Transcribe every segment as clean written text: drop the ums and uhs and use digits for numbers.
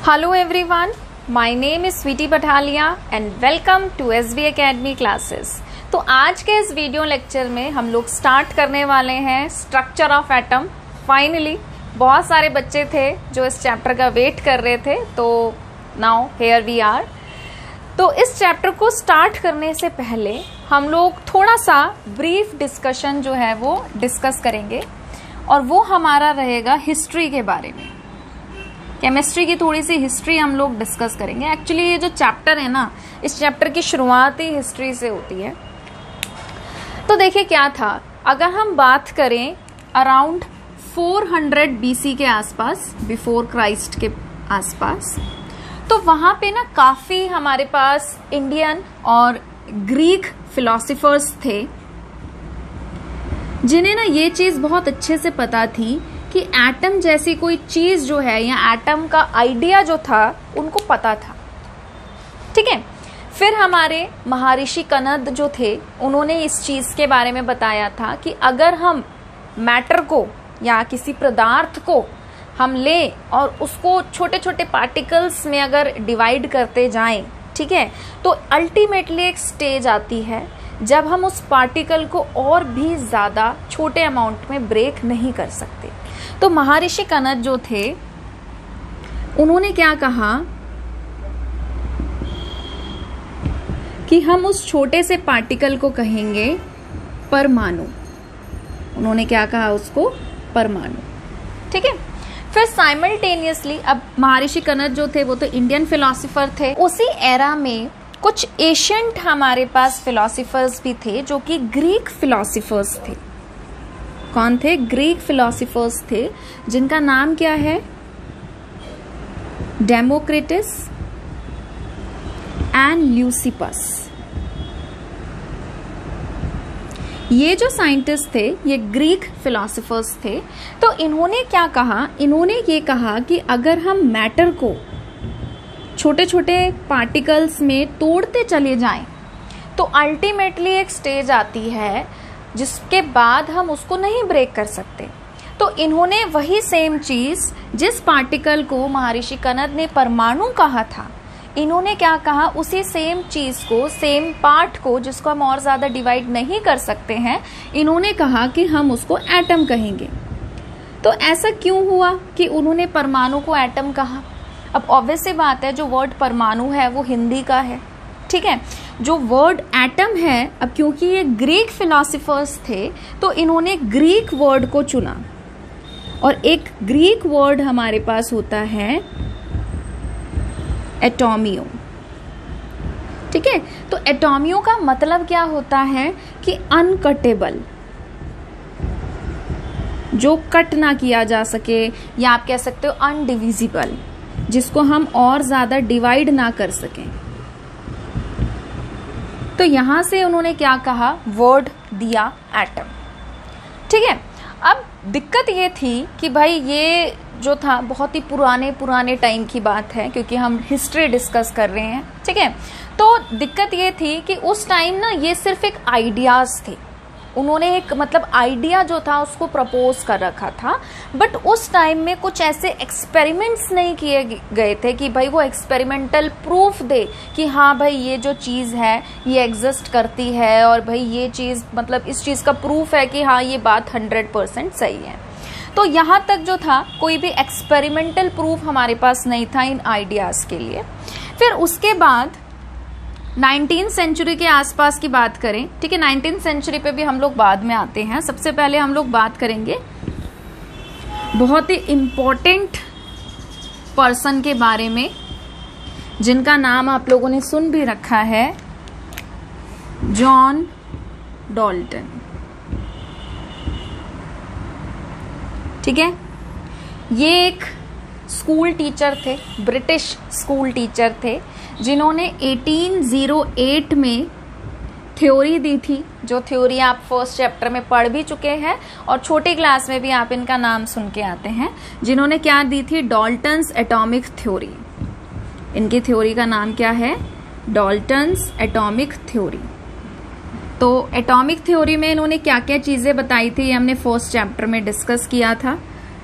Hello everyone, my name is Sweety Pathalia and welcome to SV Academy classes। तो आज के इस video lecture में हम लोग स्टार्ट करने वाले हैं स्ट्रक्चर ऑफ एटम। फाइनली बहुत सारे बच्चे थे जो इस चैप्टर का वेट कर रहे थे, तो नाउ हियर वी आर। तो इस चैप्टर को स्टार्ट करने से पहले हम लोग थोड़ा सा ब्रीफ डिस्कशन जो है वो डिस्कस करेंगे, और वो हमारा रहेगा हिस्ट्री के बारे में। केमिस्ट्री की थोड़ी सी हिस्ट्री हम लोग डिस्कस करेंगे। एक्चुअली ये जो चैप्टर है ना, इस चैप्टर की शुरुआत ही हिस्ट्री से होती है। तो देखिए क्या था, अगर हम बात करें अराउंड 400 BC के आसपास, बिफोर क्राइस्ट के आसपास, तो वहां पे ना काफी हमारे पास इंडियन और ग्रीक फिलोसोफर्स थे जिन्हें ना ये चीज बहुत अच्छे से पता थी कि एटम जैसी कोई चीज जो है या एटम का आइडिया जो था उनको पता था। ठीक है, फिर हमारे महर्षि कनद जो थे उन्होंने इस चीज के बारे में बताया था कि अगर हम मैटर को या किसी पदार्थ को हम लें और उसको छोटे छोटे पार्टिकल्स में अगर डिवाइड करते जाएं, ठीक है, तो अल्टीमेटली एक स्टेज आती है जब हम उस पार्टिकल को और भी ज्यादा छोटे अमाउंट में ब्रेक नहीं कर सकते। तो महर्षि कनद जो थे उन्होंने क्या कहा कि हम उस छोटे से पार्टिकल को कहेंगे परमाणु। उन्होंने क्या कहा उसको, परमाणु। ठीक है, फिर साइमल्टेनियसली अब महर्षि कनद जो थे वो तो इंडियन फिलोसोफर थे। उसी एरा में कुछ एशियंट हमारे पास फिलोसोफर्स भी थे जो कि ग्रीक फिलोसोफर्स थे। कौन थे? ग्रीक फिलोसोफर्स थे, जिनका नाम क्या है? Democritus and Leucippus. ये जो साइंटिस्ट थे ये ग्रीक फिलोसोफर्स थे। तो इन्होंने क्या कहा? इन्होंने ये कहा कि अगर हम मैटर को छोटे छोटे पार्टिकल्स में तोड़ते चले जाएं तो अल्टीमेटली एक स्टेज आती है जिसके बाद हम उसको नहीं ब्रेक कर सकते। तो इन्होंने वही सेम चीज, जिस पार्टिकल को महर्षि कनद ने परमाणु कहा था, इन्होंने क्या कहा, उसी सेम चीज को, सेम पार्ट को जिसको हम और ज्यादा डिवाइड नहीं कर सकते हैं, इन्होंने कहा कि हम उसको एटम कहेंगे। तो ऐसा क्यों हुआ कि उन्होंने परमाणु को एटम कहा? अब ऑब्वियस सी बात है, जो वर्ड परमाणु है वो हिंदी का है। ठीक है, जो वर्ड एटम है, अब क्योंकि ये ग्रीक फिलोसोफर्स थे तो इन्होंने ग्रीक वर्ड को चुना, और एक ग्रीक वर्ड हमारे पास होता है एटोमियो। ठीक है, तो एटोमियो का मतलब क्या होता है कि अनकटेबल, जो कट ना किया जा सके, या आप कह सकते हो अनडिविजिबल, जिसको हम और ज्यादा डिवाइड ना कर सकें। तो यहां से उन्होंने क्या कहा, वर्ड दिया एटम। ठीक है, अब दिक्कत ये थी कि भाई ये जो था बहुत ही पुराने टाइम की बात है, क्योंकि हम हिस्ट्री डिस्कस कर रहे हैं। ठीक है, तो दिक्कत ये थी कि उस टाइम ना ये सिर्फ एक आइडियाज थे। उन्होंने एक मतलब आइडिया जो था उसको प्रपोज कर रखा था, बट उस टाइम में कुछ ऐसे एक्सपेरिमेंट्स नहीं किए गए थे कि भाई वो एक्सपेरिमेंटल प्रूफ दे कि हाँ भाई ये जो चीज़ है ये एग्जिस्ट करती है, और भाई ये चीज़ मतलब इस चीज़ का प्रूफ है कि हाँ ये बात 100% सही है। तो यहाँ तक जो था कोई भी एक्सपेरिमेंटल प्रूफ हमारे पास नहीं था इन आइडियाज़ के लिए। फिर उसके बाद 19th सेंचुरी के आसपास की बात करें, ठीक है, 19th सेंचुरी पे भी हम लोग बाद में आते हैं। सबसे पहले हम लोग बात करेंगे बहुत ही इम्पोर्टेंट पर्सन के बारे में, जिनका नाम आप लोगों ने सुन भी रखा है, जॉन डाल्टन। ठीक है, ये एक स्कूल टीचर थे, ब्रिटिश स्कूल टीचर थे, जिन्होंने 1808 में थ्योरी दी थी, जो थ्योरी आप फर्स्ट चैप्टर में पढ़ भी चुके हैं और छोटी क्लास में भी आप इनका नाम सुन के आते हैं। जिन्होंने क्या दी थी, डाल्टन्स एटॉमिक थ्योरी। इनकी थ्योरी का नाम क्या है, डाल्टन्स एटॉमिक थ्योरी। तो एटॉमिक थ्योरी में इन्होंने क्या क्या चीजें बताई थी, ये हमने फर्स्ट चैप्टर में डिस्कस किया था।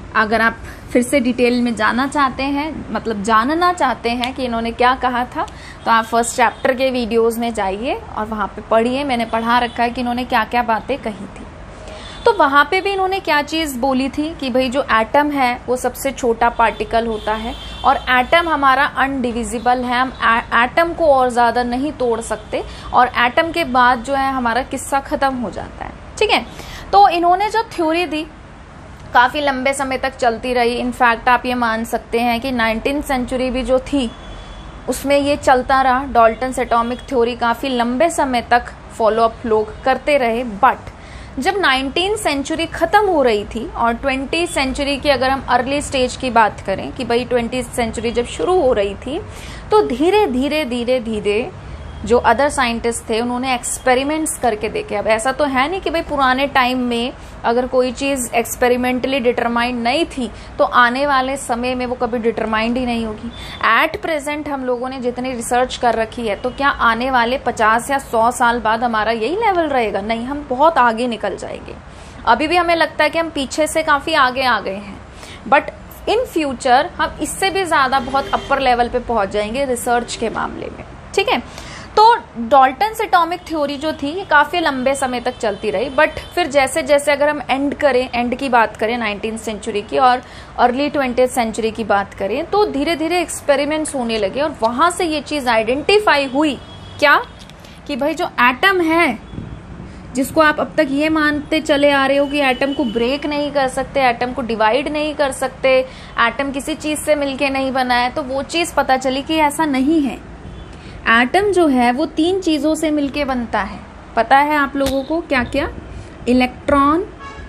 अगर आप फिर से डिटेल में जानना चाहते हैं, मतलब जानना चाहते हैं कि इन्होंने क्या कहा था, तो आप फर्स्ट चैप्टर के वीडियोस में जाइए और वहाँ पे पढ़िए। मैंने पढ़ा रखा है कि इन्होंने क्या क्या बातें कही थी। तो वहाँ पे भी इन्होंने क्या चीज़ बोली थी कि भाई जो एटम है वो सबसे छोटा पार्टिकल होता है और एटम हमारा अनडिविजिबल है, हम एटम को और ज़्यादा नहीं तोड़ सकते और एटम के बाद जो है हमारा किस्सा ख़त्म हो जाता है। ठीक है, तो इन्होंने जो थ्योरी दी काफ़ी लंबे समय तक चलती रही। इनफैक्ट आप ये मान सकते हैं कि 19th सेंचुरी भी जो थी उसमें ये चलता रहा। डाल्टन्स एटॉमिक थ्योरी काफ़ी लंबे समय तक फॉलोअप लोग करते रहे। बट जब 19th सेंचुरी ख़त्म हो रही थी और 20th सेंचुरी की अगर हम अर्ली स्टेज की बात करें कि भाई 20th सेंचुरी जब शुरू हो रही थी, तो धीरे धीरे धीरे धीरे जो अदर साइंटिस्ट थे उन्होंने एक्सपेरिमेंट्स करके देखे। अब ऐसा तो है नहीं कि भाई पुराने टाइम में अगर कोई चीज़ एक्सपेरिमेंटली डिटरमाइंड नहीं थी तो आने वाले समय में वो कभी डिटरमाइंड ही नहीं होगी। एट प्रेजेंट हम लोगों ने जितनी रिसर्च कर रखी है, तो क्या आने वाले 50 या 100 साल बाद हमारा यही लेवल रहेगा? नहीं, हम बहुत आगे निकल जाएंगे। अभी भी हमें लगता है कि हम पीछे से काफ़ी आगे आ गए हैं, बट इन फ्यूचर हम इससे भी ज़्यादा बहुत अपर लेवल पे पहुंच जाएंगे रिसर्च के मामले में। ठीक है, तो डाल्टन्स एटॉमिक थ्योरी जो थी ये काफ़ी लंबे समय तक चलती रही। बट फिर जैसे जैसे अगर हम एंड की बात करें 19th सेंचुरी की और अर्ली 20th सेंचुरी की बात करें, तो धीरे धीरे एक्सपेरिमेंट्स होने लगे और वहाँ से ये चीज़ आइडेंटिफाई हुई क्या कि भाई जो एटम है, जिसको आप अब तक ये मानते चले आ रहे हो कि एटम को ब्रेक नहीं कर सकते, एटम को डिवाइड नहीं कर सकते, एटम किसी चीज़ से मिलके नहीं बना है, तो वो चीज़ पता चली कि ऐसा नहीं है। एटम जो है वो 3 चीज़ों से मिलके बनता है। पता है आप लोगों को क्या क्या? Electron,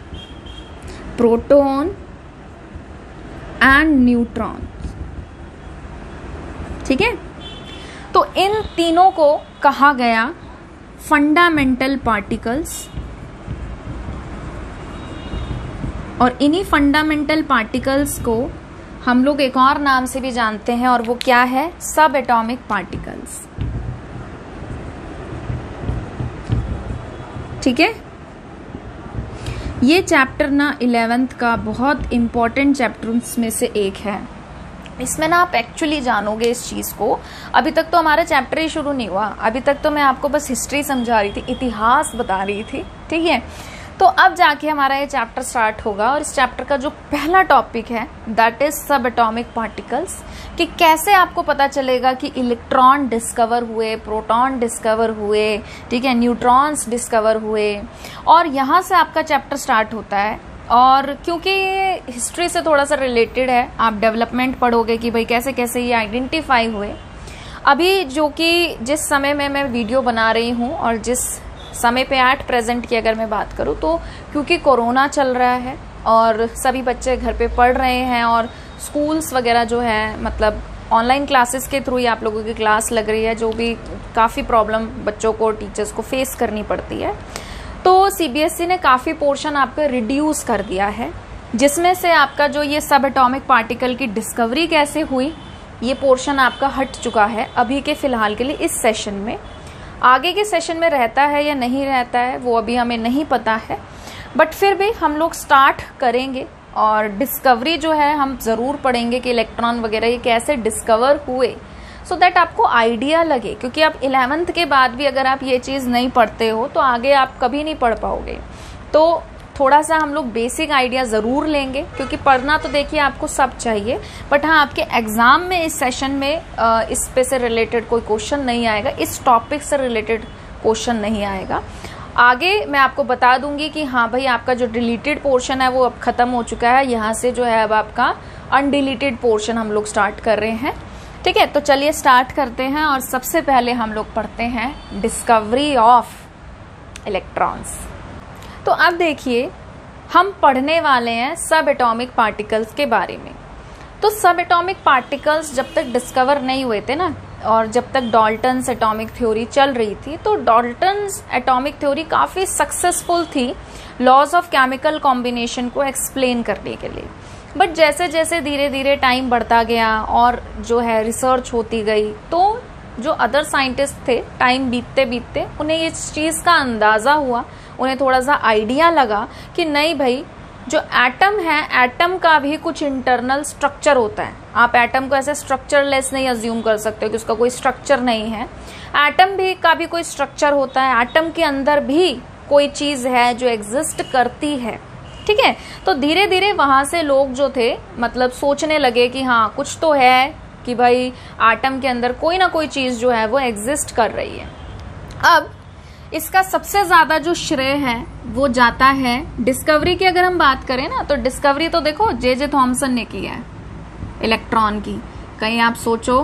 proton and neutron. ठीक है, तो इन तीनों को कहा गया फंडामेंटल पार्टिकल्स और इन्हीं फंडामेंटल पार्टिकल्स को हम लोग एक और नाम से भी जानते हैं और वो क्या है? सब एटॉमिक पार्टिकल्स। ठीक है, ये चैप्टर ना 11th का बहुत इंपॉर्टेंट चैप्टर्स में से एक है। इसमें ना आप एक्चुअली जानोगे इस चीज़ को। अभी तक तो हमारा चैप्टर ही शुरू नहीं हुआ, अभी तक तो मैं आपको बस हिस्ट्री समझा रही थी, इतिहास बता रही थी। ठीक है, तो अब जाके हमारा ये चैप्टर स्टार्ट होगा और इस चैप्टर का जो पहला टॉपिक है that is subatomic particles, कि कैसे आपको पता चलेगा कि इलेक्ट्रॉन डिस्कवर हुए, प्रोटॉन डिस्कवर हुए, ठीक है, न्यूट्रॉन्स डिस्कवर हुए, और यहाँ से आपका चैप्टर स्टार्ट होता है। और क्योंकि ये हिस्ट्री से थोड़ा सा रिलेटेड है, आप डेवलपमेंट पढ़ोगे कि भाई कैसे कैसे ये आइडेंटिफाई हुए। अभी जो कि जिस समय में मैं वीडियो बना रही हूँ और जिस समय पे एट प्रेजेंट की अगर मैं बात करूँ, तो क्योंकि कोरोना चल रहा है और सभी बच्चे घर पे पढ़ रहे हैं और स्कूल्स वगैरह जो है मतलब ऑनलाइन क्लासेस के थ्रू ही आप लोगों की क्लास लग रही है, जो भी काफ़ी प्रॉब्लम बच्चों को, टीचर्स को फेस करनी पड़ती है। तो सीबीएसई ने काफ़ी पोर्शन आपका रिड्यूस कर दिया है, जिसमें से आपका जो ये सब एटॉमिक पार्टिकल की डिस्कवरी कैसे हुई, ये पोर्शन आपका हट चुका है अभी के फ़िलहाल के लिए इस सेशन में। आगे के सेशन में रहता है या नहीं रहता है वो अभी हमें नहीं पता है, बट फिर भी हम लोग स्टार्ट करेंगे और डिस्कवरी जो है हम ज़रूर पढ़ेंगे कि इलेक्ट्रॉन वगैरह ये कैसे डिस्कवर हुए, सो दैट आपको आइडिया लगे। क्योंकि आप 11th के बाद भी अगर आप ये चीज़ नहीं पढ़ते हो तो आगे आप कभी नहीं पढ़ पाओगे। तो थोड़ा सा हम लोग बेसिक आइडिया ज़रूर लेंगे, क्योंकि पढ़ना तो देखिए आपको सब चाहिए, बट हाँ आपके एग्ज़ाम में इस सेशन में इस पे से रिलेटेड कोई क्वेश्चन नहीं आएगा, इस टॉपिक से रिलेटेड क्वेश्चन नहीं आएगा। आगे मैं आपको बता दूंगी कि हाँ भाई आपका जो डिलीटेड पोर्शन है वो अब ख़त्म हो चुका है, यहाँ से जो है अब आपका अनडिलीटेड पोर्शन हम लोग स्टार्ट कर रहे हैं। ठीक है, तो चलिए स्टार्ट करते हैं और सबसे पहले हम लोग पढ़ते हैं डिस्कवरी ऑफ इलेक्ट्रॉन्स। तो अब देखिए हम पढ़ने वाले हैं सब एटॉमिक पार्टिकल्स के बारे में। तो सब एटॉमिक पार्टिकल्स जब तक डिस्कवर नहीं हुए थे ना, और जब तक डाल्टन्स एटॉमिक थ्योरी चल रही थी, तो डाल्टन्स एटॉमिक थ्योरी काफ़ी सक्सेसफुल थी लॉज ऑफ केमिकल कॉम्बिनेशन को एक्सप्लेन करने के लिए। बट जैसे जैसे धीरे धीरे टाइम बढ़ता गया और जो है रिसर्च होती गई, तो जो अदर साइंटिस्ट थे टाइम बीतते बीतते उन्हें इस चीज़ का अंदाज़ा हुआ, उन्हें थोड़ा सा आइडिया लगा कि नहीं भाई जो एटम है, एटम का भी कुछ इंटरनल स्ट्रक्चर होता है। आप एटम को ऐसे स्ट्रक्चरलेस नहीं अज्यूम कर सकते हो कि उसका कोई स्ट्रक्चर नहीं है। एटम भी का भी कोई स्ट्रक्चर होता है, एटम के अंदर भी कोई चीज है जो एग्जिस्ट करती है, ठीक है। तो धीरे धीरे वहां से लोग जो थे मतलब सोचने लगे कि हाँ कुछ तो है, कि भाई एटम के अंदर कोई ना कोई चीज जो है वो एग्जिस्ट कर रही है। अब इसका सबसे ज्यादा जो श्रेय है वो जाता है डिस्कवरी की। अगर हम बात करें ना तो डिस्कवरी तो देखो जे थॉमसन ने की है इलेक्ट्रॉन की। कहीं आप सोचो,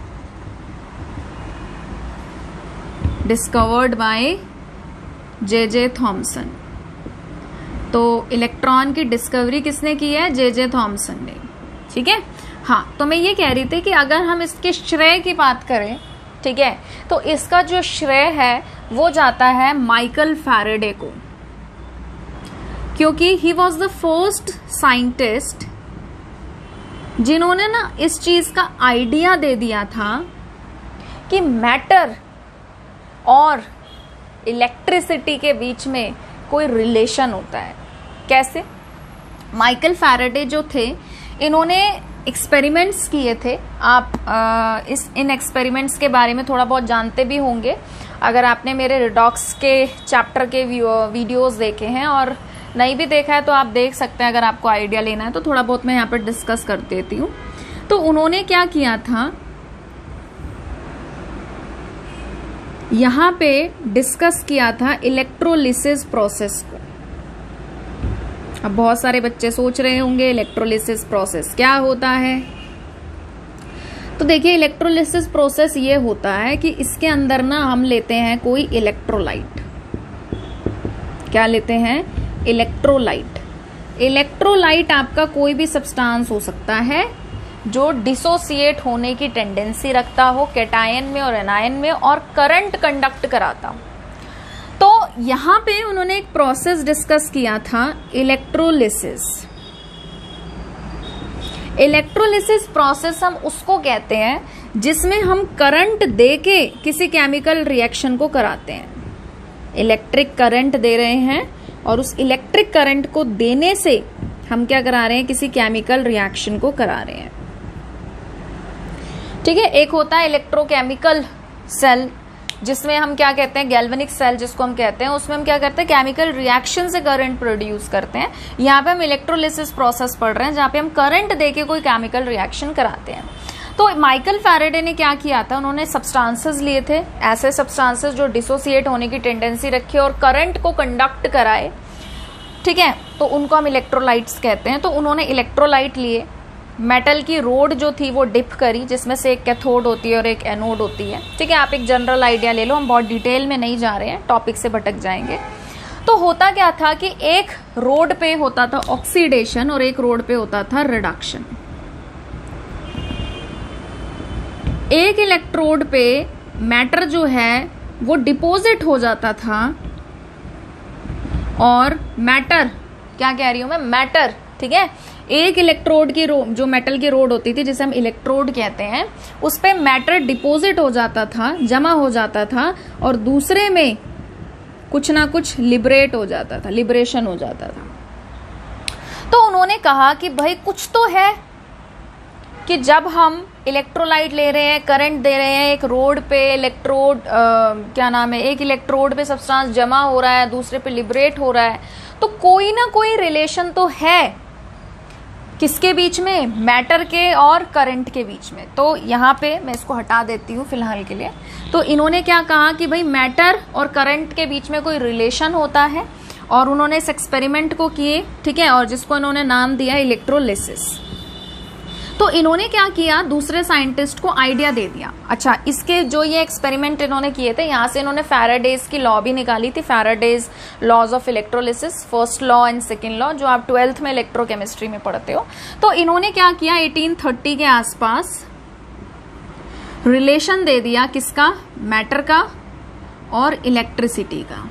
डिस्कवर्ड बाय जे थॉमसन, तो इलेक्ट्रॉन की डिस्कवरी किसने की है? जे थॉमसन ने, ठीक है। हाँ, तो मैं ये कह रही थी कि अगर हम इसके श्रेय की बात करें, ठीक है, तो इसका जो श्रेय है वो जाता है माइकल फैराडे को, क्योंकि he was the first scientist जिन्होंने ना इस चीज का आइडिया दे दिया था कि मैटर और इलेक्ट्रिसिटी के बीच में कोई रिलेशन होता है। कैसे? माइकल फैराडे जो थे, इन्होंने एक्सपेरिमेंट्स किए थे। आप इन एक्सपेरिमेंट्स के बारे में थोड़ा बहुत जानते भी होंगे अगर आपने मेरे रिडॉक्स के चैप्टर के वीडियोस देखे हैं, और नहीं भी देखा है तो आप देख सकते हैं अगर आपको आइडिया लेना है तो। थोड़ा बहुत मैं यहाँ पर डिस्कस कर देती हूँ। तो उन्होंने क्या किया था, यहाँ पे डिस्कस किया था इलेक्ट्रोलिसिस प्रोसेस को। अब बहुत सारे बच्चे सोच रहे होंगे इलेक्ट्रोलिसिस प्रोसेस क्या होता है। तो देखिए, इलेक्ट्रोलिसिस प्रोसेस ये होता है कि इसके अंदर ना हम लेते हैं कोई इलेक्ट्रोलाइट। क्या लेते हैं? इलेक्ट्रोलाइट। इलेक्ट्रोलाइट आपका कोई भी सब्सटेंस हो सकता है जो डिसोसिएट होने की टेंडेंसी रखता हो कैटायन में और एनायन में, और करंट कंडक्ट कराता हो। तो यहां पे उन्होंने एक प्रोसेस डिस्कस किया था, इलेक्ट्रोलिसिस। इलेक्ट्रोलिसिस प्रोसेस हम उसको कहते हैं जिसमें हम करंट देके किसी केमिकल रिएक्शन को कराते हैं। इलेक्ट्रिक करंट दे रहे हैं और उस इलेक्ट्रिक करंट को देने से हम क्या करा रहे हैं? किसी केमिकल रिएक्शन को करा रहे हैं, ठीक है। एक होता है इलेक्ट्रोकेमिकल सेल, जिसमें हम क्या कहते हैं, गैल्वेनिक सेल जिसको हम कहते हैं, उसमें हम क्या करते हैं? केमिकल रिएक्शन से करंट प्रोड्यूस करते हैं। यहाँ पे हम इलेक्ट्रोलिसिस प्रोसेस पढ़ रहे हैं जहाँ पे हम करंट देके कोई केमिकल रिएक्शन कराते हैं। तो माइकल फैराडे ने क्या किया था, उन्होंने सब्सटेंसेस लिए थे, ऐसे सब्सटेंसेस जो डिसोसिएट होने की टेंडेंसी रखे और करंट को कंडक्ट कराए, ठीक है, तो उनको हम इलेक्ट्रोलाइट्स कहते हैं। तो उन्होंने इलेक्ट्रोलाइट लिए, मेटल की रोड जो थी वो डिप करी, जिसमें से एक कैथोड होती है और एक एनोड होती है, ठीक है। आप एक जनरल आइडिया ले लो, हम बहुत डिटेल में नहीं जा रहे हैं, टॉपिक से भटक जाएंगे। तो होता क्या था कि एक रोड पे होता था ऑक्सीडेशन और एक रोड पे होता था रिडक्शन। एक इलेक्ट्रोड पे मैटर जो है वो डिपोजिट हो जाता था, और मैटर, क्या कह रही हूं मैं, मैटर, ठीक है। एक इलेक्ट्रोड की जो मेटल की रोड होती थी जिसे हम इलेक्ट्रोड कहते हैं, उस पे मैटर डिपोजिट हो जाता था, जमा हो जाता था, और दूसरे में कुछ ना कुछ लिबरेट हो जाता था, लिबरेशन हो जाता था। तो उन्होंने कहा कि भाई कुछ तो है कि जब हम इलेक्ट्रोलाइट ले रहे हैं, करंट दे रहे हैं, एक रोड पे इलेक्ट्रोड क्या नाम है, एक इलेक्ट्रोड पे सब्सटेंस जमा हो रहा है, दूसरे पे लिबरेट हो रहा है, तो कोई ना कोई रिलेशन तो है किसके बीच में? मैटर के और करंट के बीच में। तो यहाँ पे मैं इसको हटा देती हूँ फिलहाल के लिए। तो इन्होंने क्या कहा कि भाई मैटर और करंट के बीच में कोई रिलेशन होता है, और उन्होंने इस एक्सपेरिमेंट को किए, ठीक है, और जिसको इन्होंने नाम दिया इलेक्ट्रोलिसिस। तो इन्होंने क्या किया, दूसरे साइंटिस्ट को आइडिया दे दिया। अच्छा, इसके जो ये एक्सपेरिमेंट इन्होंने किए थे, यहाँ से इन्होंने फैराडेज की लॉ भी निकाली थी, Faraday's laws of electrolysis, first law and second law, जो आप 12th में इलेक्ट्रोकेमिस्ट्री में पढ़ते हो। तो इन्होंने क्या किया, 1830 के आसपास रिलेशन दे दिया, किसका? मैटर का और इलेक्ट्रिसिटी का।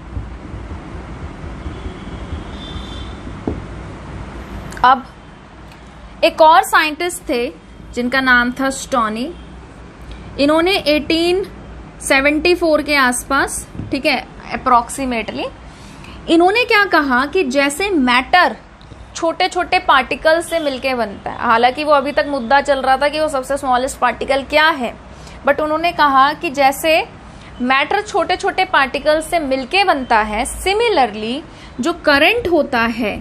अब एक और साइंटिस्ट थे जिनका नाम था स्टोनी। इन्होंने 1874 के आसपास, ठीक है, अप्रोक्सीमेटली, इन्होंने क्या कहा कि जैसे मैटर छोटे छोटे पार्टिकल से मिलके बनता है। हालांकि वो अभी तक मुद्दा चल रहा था कि वो सबसे स्मॉलेस्ट पार्टिकल क्या है, बट उन्होंने कहा कि जैसे मैटर छोटे छोटे पार्टिकल से मिलके बनता है, सिमिलरली जो करंट होता है,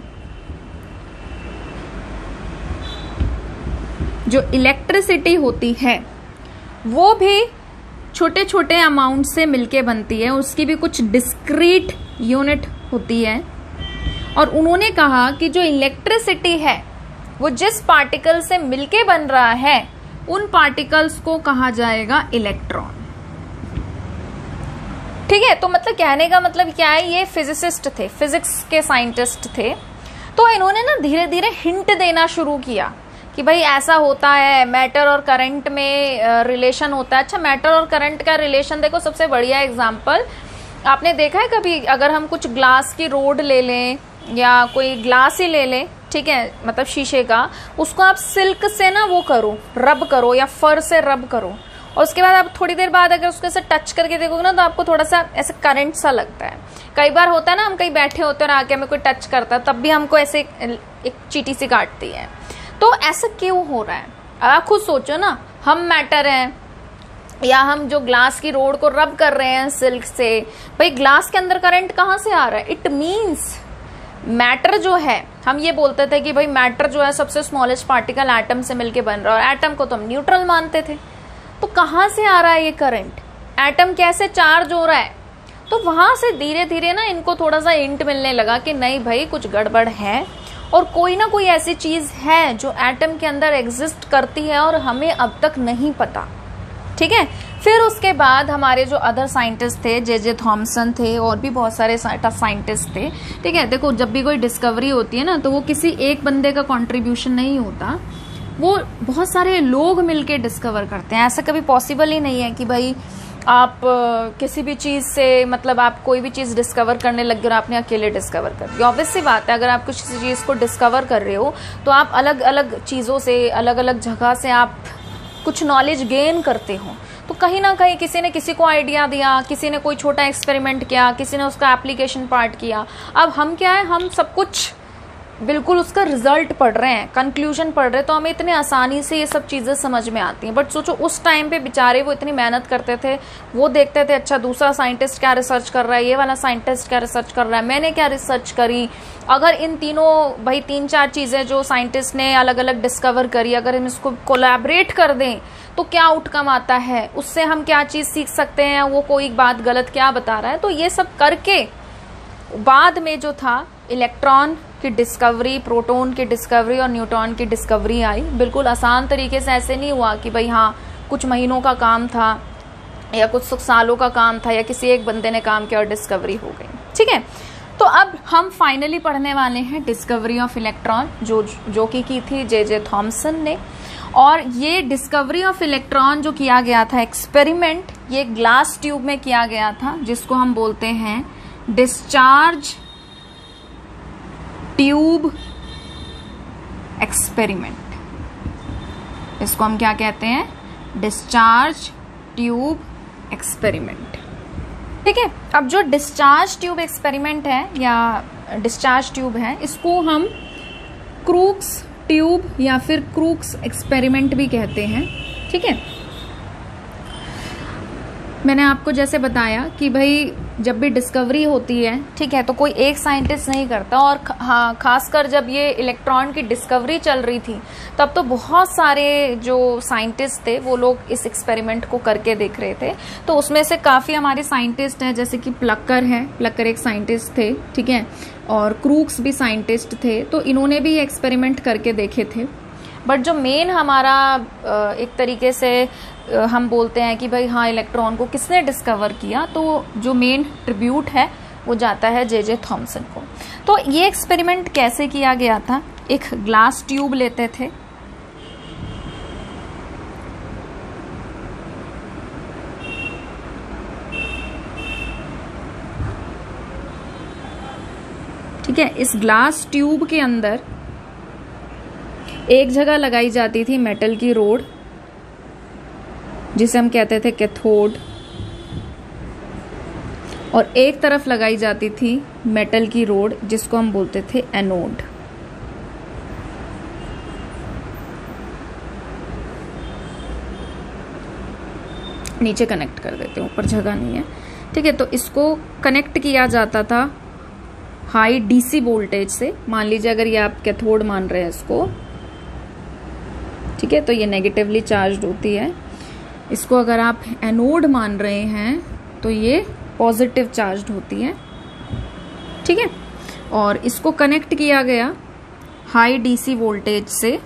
जो इलेक्ट्रिसिटी होती है, वो भी छोटे छोटे अमाउंट से मिलके बनती है। उसकी भी कुछ डिस्क्रीट यूनिट होती है। और उन्होंने कहा कि जो इलेक्ट्रिसिटी है वो जिस पार्टिकल से मिलके बन रहा है उन पार्टिकल्स को कहा जाएगा इलेक्ट्रॉन। ठीक है, तो मतलब कहने का मतलब क्या है, ये फिजिसिस्ट थे, फिजिक्स के साइंटिस्ट थे, तो इन्होंने ना धीरे धीरे हिंट देना शुरू किया कि भाई ऐसा होता है, मैटर और करंट में रिलेशन होता है। अच्छा, मैटर और करंट का रिलेशन देखो, सबसे बढ़िया एग्जांपल आपने देखा है कभी, अगर हम कुछ ग्लास की रोड ले लें या कोई ग्लास ही ले लें, ठीक है, मतलब शीशे का, उसको आप सिल्क से ना वो करो, रब करो, या फर से रब करो, और उसके बाद आप थोड़ी देर बाद अगर उसको ऐसे टच करके देखोगे ना, तो आपको थोड़ा सा ऐसे करंट सा लगता है। कई बार होता है ना, हम कहीं बैठे होते हैं और आके हमें कोई टच करता है, तब भी हमको ऐसे एक चीटी सी काटती है। तो ऐसा क्यों हो रहा है? आप खुद सोचो ना, हम मैटर हैं या हम जो ग्लास की रोड को रब कर रहे हैं सिल्क से, भाई ग्लास के अंदर करंट कहाँ से आ रहा है? इट मीन्स मैटर जो है, हम ये बोलते थे कि भाई मैटर जो है सबसे स्मॉलेस्ट पार्टिकल एटम से मिलके बन रहा है, और एटम को तो हम न्यूट्रल मानते थे। तो कहाँ से आ रहा है ये करंट? एटम कैसे चार्ज हो रहा है? तो वहां से धीरे धीरे ना इनको थोड़ा सा हिंट मिलने लगा कि नहीं भाई, कुछ गड़बड़ है, और कोई ना कोई ऐसी चीज है जो एटम के अंदर एग्जिस्ट करती है और हमें अब तक नहीं पता। ठीक है, फिर उसके बाद हमारे जो अदर साइंटिस्ट थे, जे थॉमसन थे, और भी बहुत सारे साइंटिस्ट थे। ठीक है, देखो जब भी कोई डिस्कवरी होती है ना, तो वो किसी एक बंदे का कंट्रीब्यूशन नहीं होता, वो बहुत सारे लोग मिलके डिस्कवर करते हैं। ऐसा कभी पॉसिबल ही नहीं है कि भाई आप किसी भी चीज से, मतलब आप कोई भी चीज डिस्कवर करने लग गए और आपने अकेले डिस्कवर कर दी। ऑब्वियस सी बात है, अगर आप किसी चीज को डिस्कवर कर रहे हो तो आप अलग अलग चीजों से, अलग अलग जगह से आप कुछ नॉलेज गेन करते हो। तो कहीं ना कहीं किसी ने किसी को आइडिया दिया, किसी ने कोई छोटा एक्सपेरिमेंट किया, किसी ने उसका एप्लीकेशन पार्ट किया। अब हम क्या है, हम सब कुछ बिल्कुल उसका रिजल्ट पढ़ रहे हैं, कंक्लूजन पढ़ रहे हैं, तो हमें इतने आसानी से ये सब चीजें समझ में आती हैं। बट सोचो उस टाइम पे बेचारे वो इतनी मेहनत करते थे, वो देखते थे अच्छा दूसरा साइंटिस्ट क्या रिसर्च कर रहा है, ये वाला साइंटिस्ट क्या रिसर्च कर रहा है, मैंने क्या रिसर्च करी, अगर इन तीनों भाई 3-4 चीजें जो साइंटिस्ट ने अलग अलग डिस्कवर करी, अगर हम इसको कोलैबोरेट कर दें तो क्या आउटकम आता है, उससे हम क्या चीज सीख सकते हैं, वो कोई बात गलत क्या बता रहा है। तो ये सब करके बाद में जो था इलेक्ट्रॉन की डिस्कवरी, प्रोटॉन की डिस्कवरी और न्यूट्रॉन की डिस्कवरी आई। बिल्कुल आसान तरीके से ऐसे नहीं हुआ कि भाई हाँ कुछ महीनों का काम था या कुछ सालों का काम था या किसी एक बंदे ने काम किया और डिस्कवरी हो गई। ठीक है, तो अब हम फाइनली पढ़ने वाले हैं डिस्कवरी ऑफ इलेक्ट्रॉन, जो कि की थी जे थॉमसन ने। और ये डिस्कवरी ऑफ इलेक्ट्रॉन जो किया गया था एक्सपेरिमेंट, ये ग्लास ट्यूब में किया गया था, जिसको हम बोलते हैं डिस्चार्ज ट्यूब एक्सपेरिमेंट। इसको हम क्या कहते हैं? Discharge tube experiment. ठीक है, अब जो डिस्चार्ज ट्यूब एक्सपेरिमेंट है या डिस्चार्ज ट्यूब है, इसको हम क्रूक्स ट्यूब या फिर क्रूक्स एक्सपेरिमेंट भी कहते हैं। ठीक है, मैंने आपको जैसे बताया कि भाई जब भी डिस्कवरी होती है, ठीक है, तो कोई एक साइंटिस्ट नहीं करता, और हाँ खासकर जब ये इलेक्ट्रॉन की डिस्कवरी चल रही थी तब तो बहुत सारे जो साइंटिस्ट थे वो लोग इस एक्सपेरिमेंट को करके देख रहे थे। तो उसमें से काफ़ी हमारे साइंटिस्ट हैं, जैसे कि प्लकर है, प्लकर एक साइंटिस्ट थे, ठीक है, और क्रूक्स भी साइंटिस्ट थे, तो इन्होंने भी एक्सपेरिमेंट करके देखे थे। बट जो मेन हमारा एक तरीके से हम बोलते हैं कि भाई हाँ इलेक्ट्रॉन को किसने डिस्कवर किया, तो जो मेन ट्रिब्यूट है वो जाता है जे थॉमसन को। तो ये एक्सपेरिमेंट कैसे किया गया था? एक ग्लास ट्यूब लेते थे, ठीक है, इस ग्लास ट्यूब के अंदर एक जगह लगाई जाती थी मेटल की रोड, जिसे हम कहते थे कैथोड, और एक तरफ लगाई जाती थी मेटल की रोड जिसको हम बोलते थे एनोड। नीचे कनेक्ट कर देते हैं, ऊपर जगह नहीं है, ठीक है। तो इसको कनेक्ट किया जाता था हाई डीसी वोल्टेज से। मान लीजिए अगर ये आप कैथोड मान रहे हैं इसको, ठीक है, तो ये नेगेटिवली चार्ज होती है। इसको अगर आप एनोड मान रहे हैं तो ये पॉजिटिव चार्ज होती है, ठीक है। और इसको कनेक्ट किया गया हाई डीसी वोल्टेज से,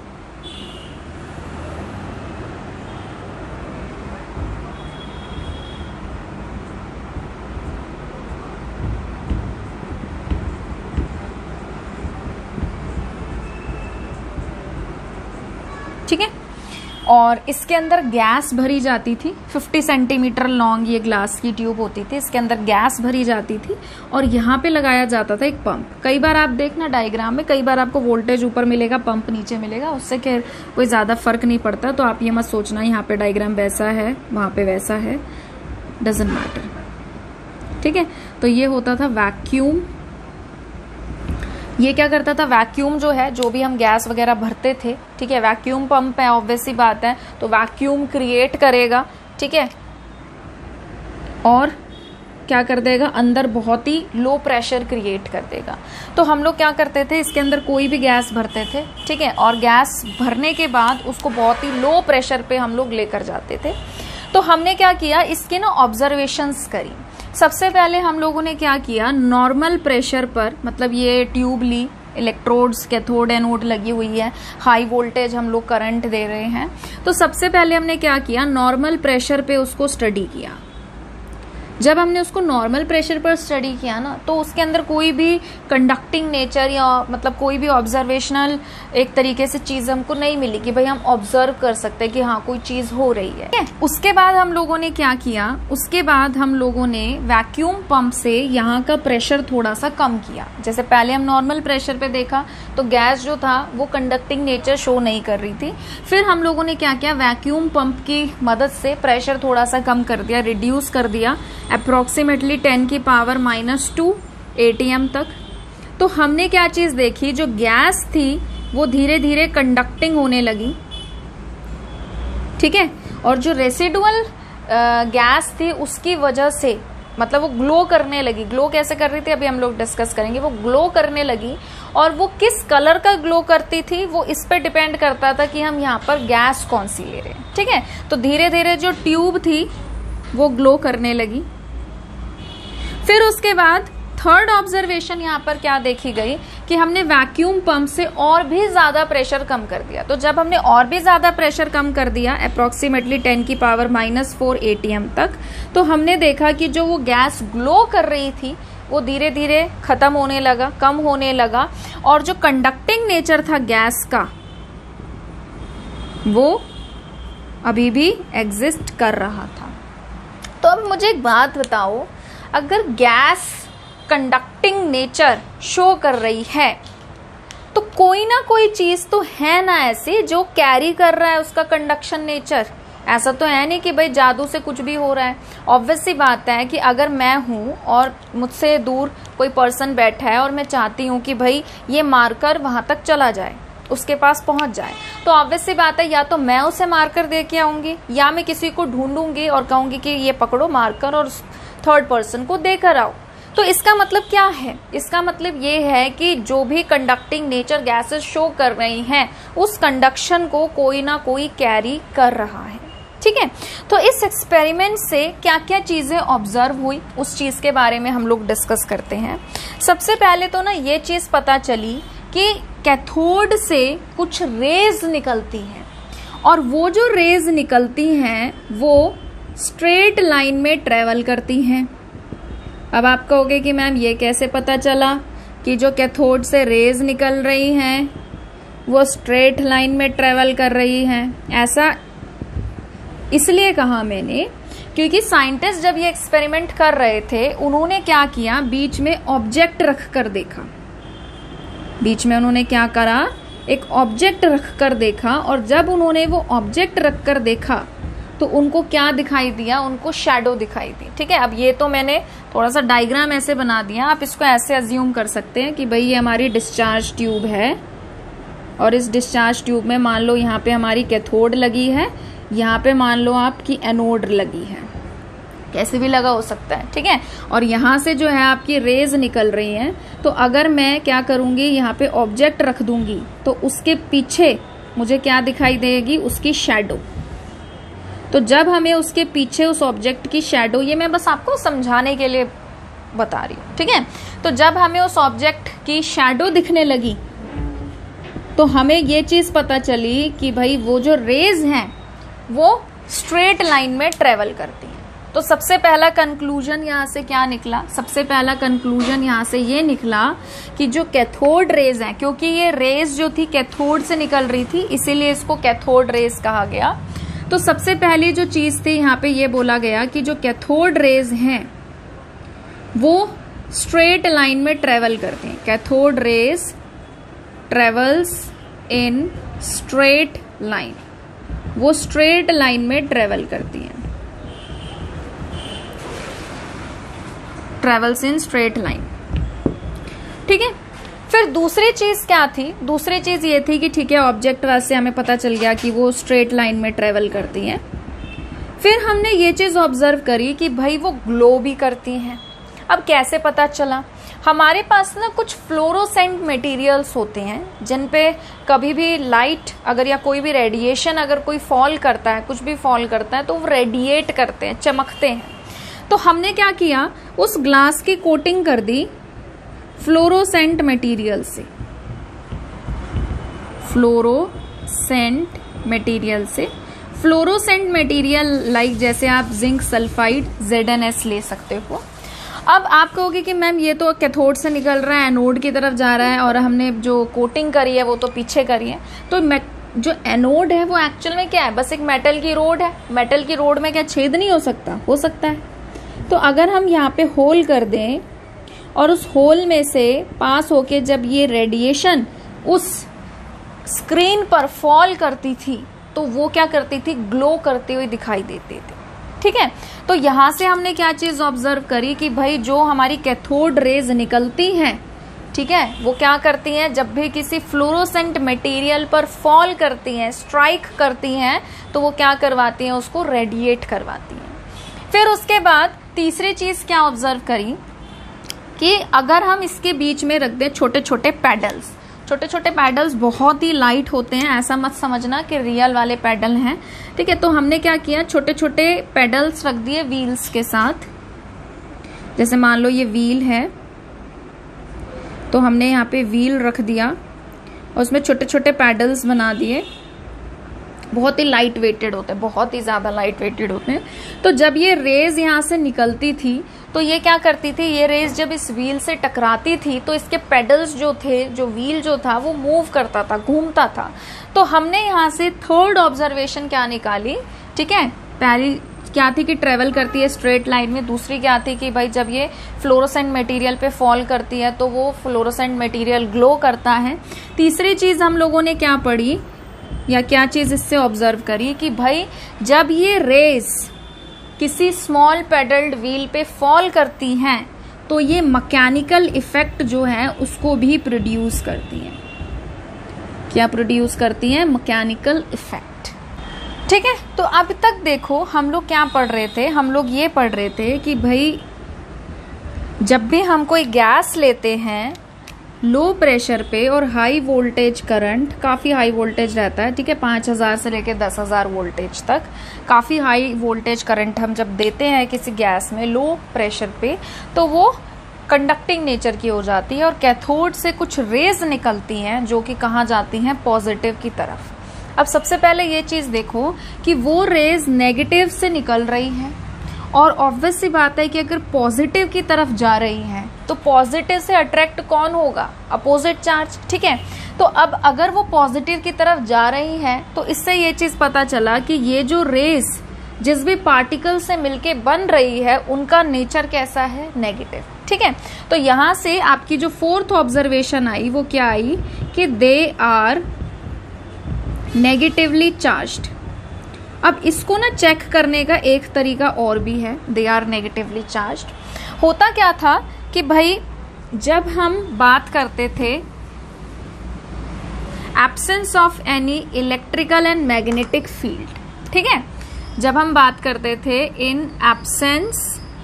ठीक है। और इसके अंदर गैस भरी जाती थी, 50 सेंटीमीटर लॉन्ग ये ग्लास की ट्यूब होती थी, इसके अंदर गैस भरी जाती थी और यहाँ पे लगाया जाता था एक पंप। कई बार आप देखना डायग्राम में, कई बार आपको वोल्टेज ऊपर मिलेगा, पंप नीचे मिलेगा, उससे क्या कोई ज्यादा फर्क नहीं पड़ता। तो आप ये मत सोचना यहाँ पे डायग्राम वैसा है वहां पे वैसा है, डजंट मैटर, ठीक है। तो ये होता था वैक्यूम। ये क्या करता था, वैक्यूम जो है, जो भी हम गैस वगैरह भरते थे, ठीक है, वैक्यूम पंप है, ऑब्वियस सी बात है, तो वैक्यूम क्रिएट करेगा, ठीक है, और क्या कर देगा, अंदर बहुत ही लो प्रेशर क्रिएट कर देगा। तो हम लोग क्या करते थे, इसके अंदर कोई भी गैस भरते थे, ठीक है, और गैस भरने के बाद उसको बहुत ही लो प्रेशर पे हम लोग लेकर जाते थे। तो हमने क्या किया, इसके ना ऑब्जर्वेशंस करी। सबसे पहले हम लोगों ने क्या किया, नॉर्मल प्रेशर पर, मतलब ये ट्यूब ली, इलेक्ट्रोड्स कैथोड एनोड लगी हुई है, हाई वोल्टेज हम लोग करंट दे रहे हैं। तो सबसे पहले हमने क्या किया, नॉर्मल प्रेशर पे उसको स्टडी किया। जब हमने उसको नॉर्मल प्रेशर पर स्टडी किया ना, तो उसके अंदर कोई भी कंडक्टिंग नेचर या मतलब कोई भी ऑब्जर्वेशनल एक तरीके से चीज हमको नहीं मिली कि भाई हम ऑब्जर्व कर सकते हैं कि हाँ कोई चीज हो रही है। उसके बाद हम लोगों ने क्या किया, उसके बाद हम लोगों ने वैक्यूम पंप से यहाँ का प्रेशर थोड़ा सा कम किया। जैसे पहले हम नॉर्मल प्रेशर पे देखा तो गैस जो था वो कंडक्टिंग नेचर शो नहीं कर रही थी। फिर हम लोगों ने क्या किया, वैक्यूम पंप की मदद से प्रेशर थोड़ा सा कम कर दिया, रिड्यूस कर दिया अप्रोक्सीमेटली 10⁻² ATM तक। तो हमने क्या चीज देखी, जो गैस थी वो धीरे धीरे कंडक्टिंग होने लगी, ठीक है, और जो रेसिडुअल गैस थी उसकी वजह से मतलब वो ग्लो करने लगी। ग्लो कैसे कर रही थी अभी हम लोग डिस्कस करेंगे। वो ग्लो करने लगी और वो किस कलर का ग्लो करती थी वो इस पे डिपेंड करता था कि हम यहाँ पर गैस कौन सी ले रहे हैं, ठीक है। तो धीरे धीरे जो ट्यूब थी वो ग्लो करने लगी। फिर उसके बाद थर्ड ऑब्जर्वेशन यहाँ पर क्या देखी गई कि हमने वैक्यूम पंप से और भी ज्यादा प्रेशर कम कर दिया। तो जब हमने और भी ज्यादा प्रेशर कम कर दिया अप्रोक्सीमेटली 10⁻⁻4 ATM तक, तो हमने देखा कि जो वो गैस ग्लो कर रही थी वो धीरे धीरे खत्म होने लगा, कम होने लगा, और जो कंडक्टिंग नेचर था गैस का वो अभी भी एग्जिस्ट कर रहा था। तो अब मुझे एक बात बताओ, अगर गैस कंडक्टिंग नेचर शो कर रही है तो कोई ना कोई चीज तो है ना ऐसी जो कैरी कर रहा है उसका कंडक्शन नेचर। ऐसा तो है नहीं कि भाई जादू से कुछ भी हो रहा है। ऑब्वियस सी बात है कि अगर मैं हूं और मुझसे दूर कोई पर्सन बैठा है और मैं चाहती हूं कि भाई ये मार्कर वहां तक चला जाए, उसके पास पहुंच जाए, तो ऑब्वियस सी बात है या तो मैं उसे मार्कर दे के आऊंगी या मैं किसी को ढूंढूंगी और कहूंगी कि ये पकड़ो मार्कर और थर्ड पर्सन को देकर आओ। तो इसका मतलब क्या है, इसका मतलब ये है कि जो भी कंडक्टिंग नेचर गैसेस शो कर रही हैं उस कंडक्शन को कोई ना कोई कैरी कर रहा है, ठीक है। तो इस एक्सपेरिमेंट से क्या क्या चीजें ऑब्जर्व हुई उस चीज के बारे में हम लोग डिस्कस करते हैं। सबसे पहले तो ना ये चीज पता चली कि कैथोड से कुछ रेज निकलती हैं और वो जो रेज निकलती हैं वो स्ट्रेट लाइन में ट्रेवल करती हैं। अब आप कहोगे कि मैम ये कैसे पता चला कि जो कैथोड से रेज निकल रही हैं वो स्ट्रेट लाइन में ट्रेवल कर रही हैं। ऐसा इसलिए कहा मैंने क्योंकि साइंटिस्ट जब ये एक्सपेरिमेंट कर रहे थे उन्होंने क्या किया, बीच में ऑब्जेक्ट रख कर देखा। बीच में उन्होंने क्या करा, एक ऑब्जेक्ट रख कर देखा, और जब उन्होंने वो ऑब्जेक्ट रख कर देखा तो उनको क्या दिखाई दिया, उनको शैडो दिखाई दी, ठीक है। अब ये तो मैंने थोड़ा सा डायग्राम ऐसे बना दिया, आप इसको ऐसे अज्यूम कर सकते हैं कि भाई ये हमारी डिस्चार्ज ट्यूब है और इस डिस्चार्ज ट्यूब में मान लो यहाँ पे हमारी कैथोड लगी है, यहाँ पे मान लो आपकी एनोड लगी है, कैसे भी लगा हो सकता है, ठीक है, और यहाँ से जो है आपकी रेज निकल रही हैं, तो अगर मैं क्या करूंगी, यहाँ पे ऑब्जेक्ट रख दूंगी तो उसके पीछे मुझे क्या दिखाई देगी, उसकी शैडो। तो जब हमें उसके पीछे उस ऑब्जेक्ट की शैडो, ये मैं बस आपको समझाने के लिए बता रही हूँ, ठीक है, तो जब हमें उस ऑब्जेक्ट की शैडो दिखने लगी तो हमें ये चीज पता चली कि भाई वो जो रेज हैं वो स्ट्रेट लाइन में ट्रेवल करती हैं। तो सबसे पहला कंक्लूजन यहाँ से क्या निकला, सबसे पहला कंक्लूजन यहाँ से ये निकला कि जो कैथोड रेज हैं, क्योंकि ये रेज जो थी कैथोड से निकल रही थी, इसीलिए इसको कैथोड रेज कहा गया। तो सबसे पहली जो चीज थी यहाँ पे ये बोला गया कि जो कैथोड रेज हैं वो स्ट्रेट लाइन में ट्रेवल करती हैं। Cathode rays travels in straight line, वो स्ट्रेट लाइन में ट्रेवल करती हैं, ट्रेवल्स इन स्ट्रेट लाइन, ठीक है। फिर दूसरी चीज क्या थी, दूसरी चीज ये थी कि ठीक है, ऑब्जेक्ट वास्ते हमें पता चल गया कि वो स्ट्रेट लाइन में ट्रेवल करती हैं। फिर हमने ये चीज ऑब्जर्व करी कि भाई वो ग्लो भी करती हैं। अब कैसे पता चला, हमारे पास ना कुछ फ्लोरोसेंट मटेरियल्स होते हैं जिन पे कभी भी लाइट अगर या कोई भी रेडिएशन अगर कोई फॉल करता है, कुछ भी फॉल करता है, तो वो रेडिएट करते हैं, चमकते हैं। तो हमने क्या किया, उस ग्लास की कोटिंग कर दी फ्लोरोसेंट मटेरियल से, फ्लोरोसेंट मटेरियल से। फ्लोरोसेंट मटेरियल लाइक जैसे आप जिंक सल्फाइड ZnS ले सकते हो। अब आप कहोगे कि मैम ये तो कैथोड से निकल रहा है, एनोड की तरफ जा रहा है, और हमने जो कोटिंग करी है वो तो पीछे करी है। तो जो एनोड है वो एक्चुअल में क्या है, बस एक मेटल की रोड है। मेटल की रोड में क्या छेद नहीं हो सकता, हो सकता है। तो अगर हम यहाँ पे होल कर दें और उस होल में से पास होके जब ये रेडिएशन उस स्क्रीन पर फॉल करती थी तो वो क्या करती थी, ग्लो करती हुई दिखाई देती थी, ठीक है। तो यहां से हमने क्या चीज ऑब्जर्व करी कि भाई जो हमारी कैथोड रेज निकलती हैं, ठीक है, वो क्या करती हैं, जब भी किसी फ्लोरोसेंट मटेरियल पर फॉल करती हैं, स्ट्राइक करती हैं, तो वो क्या करवाती हैं, उसको रेडिएट करवाती हैं। फिर उसके बाद तीसरी चीज क्या ऑब्जर्व करी कि अगर हम इसके बीच में रख दें छोटे छोटे पैडल्स, छोटे छोटे पैडल्स बहुत ही लाइट होते हैं, ऐसा मत समझना कि रियल वाले पैडल हैं, ठीक है। तो हमने क्या किया, छोटे छोटे पैडल्स रख दिए व्हील्स के साथ। जैसे मान लो ये व्हील है, तो हमने यहाँ पे व्हील रख दिया और उसमें छोटे छोटे पैडल्स बना दिए। बहुत ही लाइट वेटेड होते हैं, बहुत ही ज्यादा लाइट वेटेड होते हैं। तो जब ये रेज यहाँ से निकलती थी तो ये क्या करती थी, ये रेज जब इस व्हील से टकराती थी तो इसके पेडल्स जो थे, जो व्हील जो था वो मूव करता था, घूमता था। तो हमने यहाँ से थर्ड ऑब्जर्वेशन क्या निकाली, ठीक है। पहली क्या थी कि ट्रेवल करती है स्ट्रेट लाइन में, दूसरी क्या थी कि भाई जब ये फ्लोरोसेंट मटेरियल पे फॉल करती है तो वो फ्लोरोसेंट मटेरियल ग्लो करता है। तीसरी चीज हम लोगों ने क्या पढ़ी या क्या चीज इससे ऑब्जर्व करी कि भाई जब ये रेज किसी स्मॉल पेडल्ड व्हील पे फॉल करती हैं तो ये मैकेनिकल इफेक्ट जो है उसको भी प्रोड्यूस करती हैं। क्या प्रोड्यूस करती हैं, मैकेनिकल इफेक्ट, ठीक है। तो अब तक देखो हम लोग क्या पढ़ रहे थे, हम लोग ये पढ़ रहे थे कि भाई जब भी हम कोई गैस लेते हैं लो प्रेशर पे और हाई वोल्टेज करंट, काफ़ी हाई वोल्टेज रहता है, ठीक है, 5000 से लेके 10,000 वोल्टेज तक काफ़ी हाई वोल्टेज करंट हम जब देते हैं किसी गैस में लो प्रेशर पे, तो वो कंडक्टिंग नेचर की हो जाती है और कैथोड से कुछ रेज निकलती हैं जो कि कहाँ जाती हैं, पॉजिटिव की तरफ। अब सबसे पहले ये चीज़ देखो कि वो रेज नेगेटिव से निकल रही हैं और ऑब्वियस सी बात है कि अगर पॉजिटिव की तरफ जा रही हैं तो पॉजिटिव से अट्रैक्ट कौन होगा, अपोजिट चार्ज, ठीक है। तो अब अगर वो पॉजिटिव की तरफ जा रही हैं तो इससे ये चीज पता चला कि ये जो रेस जिस भी पार्टिकल से मिलके बन रही है उनका नेचर कैसा है, नेगेटिव, ठीक है। तो यहां से आपकी जो फोर्थ ऑब्जर्वेशन आई वो क्या आई कि दे आर नेगेटिवली चार्ज्ड। अब इसको ना चेक करने का एक तरीका और भी है, दे आर नेगेटिवली चार्ज्ड। होता क्या था कि भाई जब हम बात करते थे absence of any electrical and magnetic field, ठीक है, जब हम बात करते थे in absence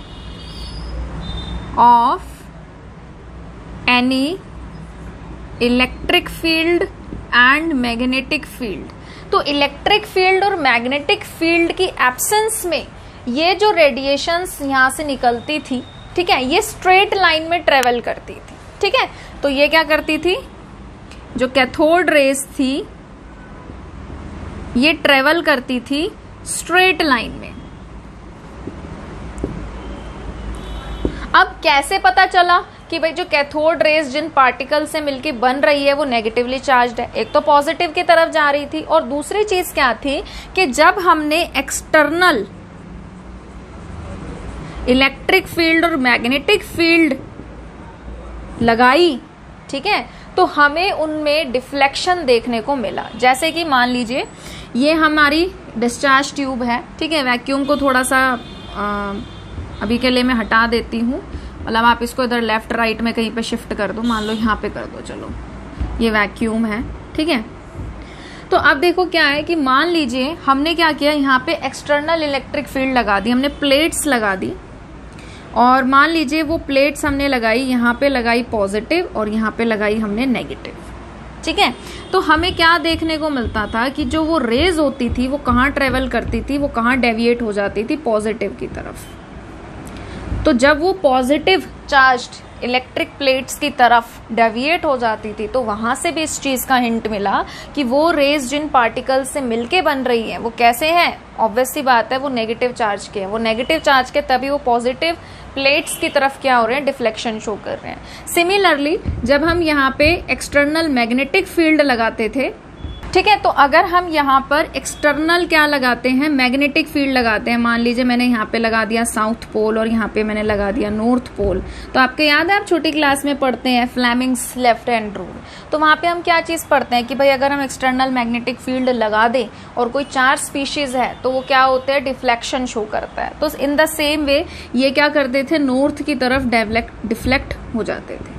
of any electric field and magnetic field, तो इलेक्ट्रिक फील्ड और मैग्नेटिक फील्ड की एब्सेंस में ये जो रेडिएशंस यहां से निकलती थी, ठीक है, ये स्ट्रेट लाइन में ट्रेवल करती थी। ठीक है, तो ये क्या करती थी, जो कैथोड रेज थी ये ट्रेवल करती थी स्ट्रेट लाइन में। अब कैसे पता चला कि भाई जो कैथोड रेज जिन पार्टिकल से मिलके बन रही है वो नेगेटिवली चार्ज्ड है? एक तो पॉजिटिव की तरफ जा रही थी, और दूसरी चीज क्या थी कि जब हमने एक्सटर्नल इलेक्ट्रिक फील्ड और मैग्नेटिक फील्ड लगाई, ठीक है, तो हमें उनमें डिफ्लेक्शन देखने को मिला। जैसे कि मान लीजिए ये हमारी डिस्चार्ज ट्यूब है, ठीक है, वैक्यूम को थोड़ा सा अभी के लिए मैं हटा देती हूँ, मतलब आप इसको इधर लेफ्ट राइट में कहीं पे शिफ्ट कर दो, मान लो यहाँ पे कर दो, चलो ये वैक्यूम है, ठीक है। तो अब देखो क्या है कि मान लीजिए हमने क्या किया, यहाँ पे एक्सटर्नल इलेक्ट्रिक फील्ड लगा दी, हमने प्लेट्स लगा दी, और मान लीजिए वो प्लेट्स हमने लगाई, यहाँ पे लगाई पॉजिटिव और यहाँ पे लगाई हमने नेगेटिव, ठीक है। तो हमें क्या देखने को मिलता था कि जो वो रेज होती थी वो कहाँ ट्रेवल करती थी, वो कहाँ डेविएट हो जाती थी, पॉजिटिव की तरफ। तो जब वो पॉजिटिव चार्ज्ड इलेक्ट्रिक प्लेट्स की तरफ डेविएट हो जाती थी तो वहां से भी इस चीज का हिंट मिला कि वो रेज जिन पार्टिकल से मिलके बन रही है वो कैसे हैं, ऑब्वियस सी बात है वो नेगेटिव चार्ज के हैं। वो नेगेटिव चार्ज के तभी वो पॉजिटिव प्लेट्स की तरफ क्या हो रहे हैं, डिफ्लेक्शन शो कर रहे हैं। सिमिलरली जब हम यहाँ पे एक्सटर्नल मैग्नेटिक फील्ड लगाते थे, ठीक है, तो अगर हम यहाँ पर एक्सटर्नल क्या लगाते हैं, मैग्नेटिक फील्ड लगाते हैं, मान लीजिए मैंने यहाँ पे लगा दिया साउथ पोल और यहाँ पे मैंने लगा दिया नॉर्थ पोल, तो आपको याद है आप छोटी क्लास में पढ़ते हैं फ्लेमिंग्स लेफ्ट हैंड रूल, तो वहां पे हम क्या चीज पढ़ते हैं कि भाई अगर हम एक्सटर्नल मैग्नेटिक फील्ड लगा दें और कोई चार्ज स्पीशीज है तो वो क्या होता है, डिफ्लेक्शन शो करता है। तो इन द सेम वे ये क्या करते थे, नॉर्थ की तरफ डिफ्लेक्ट हो जाते थे,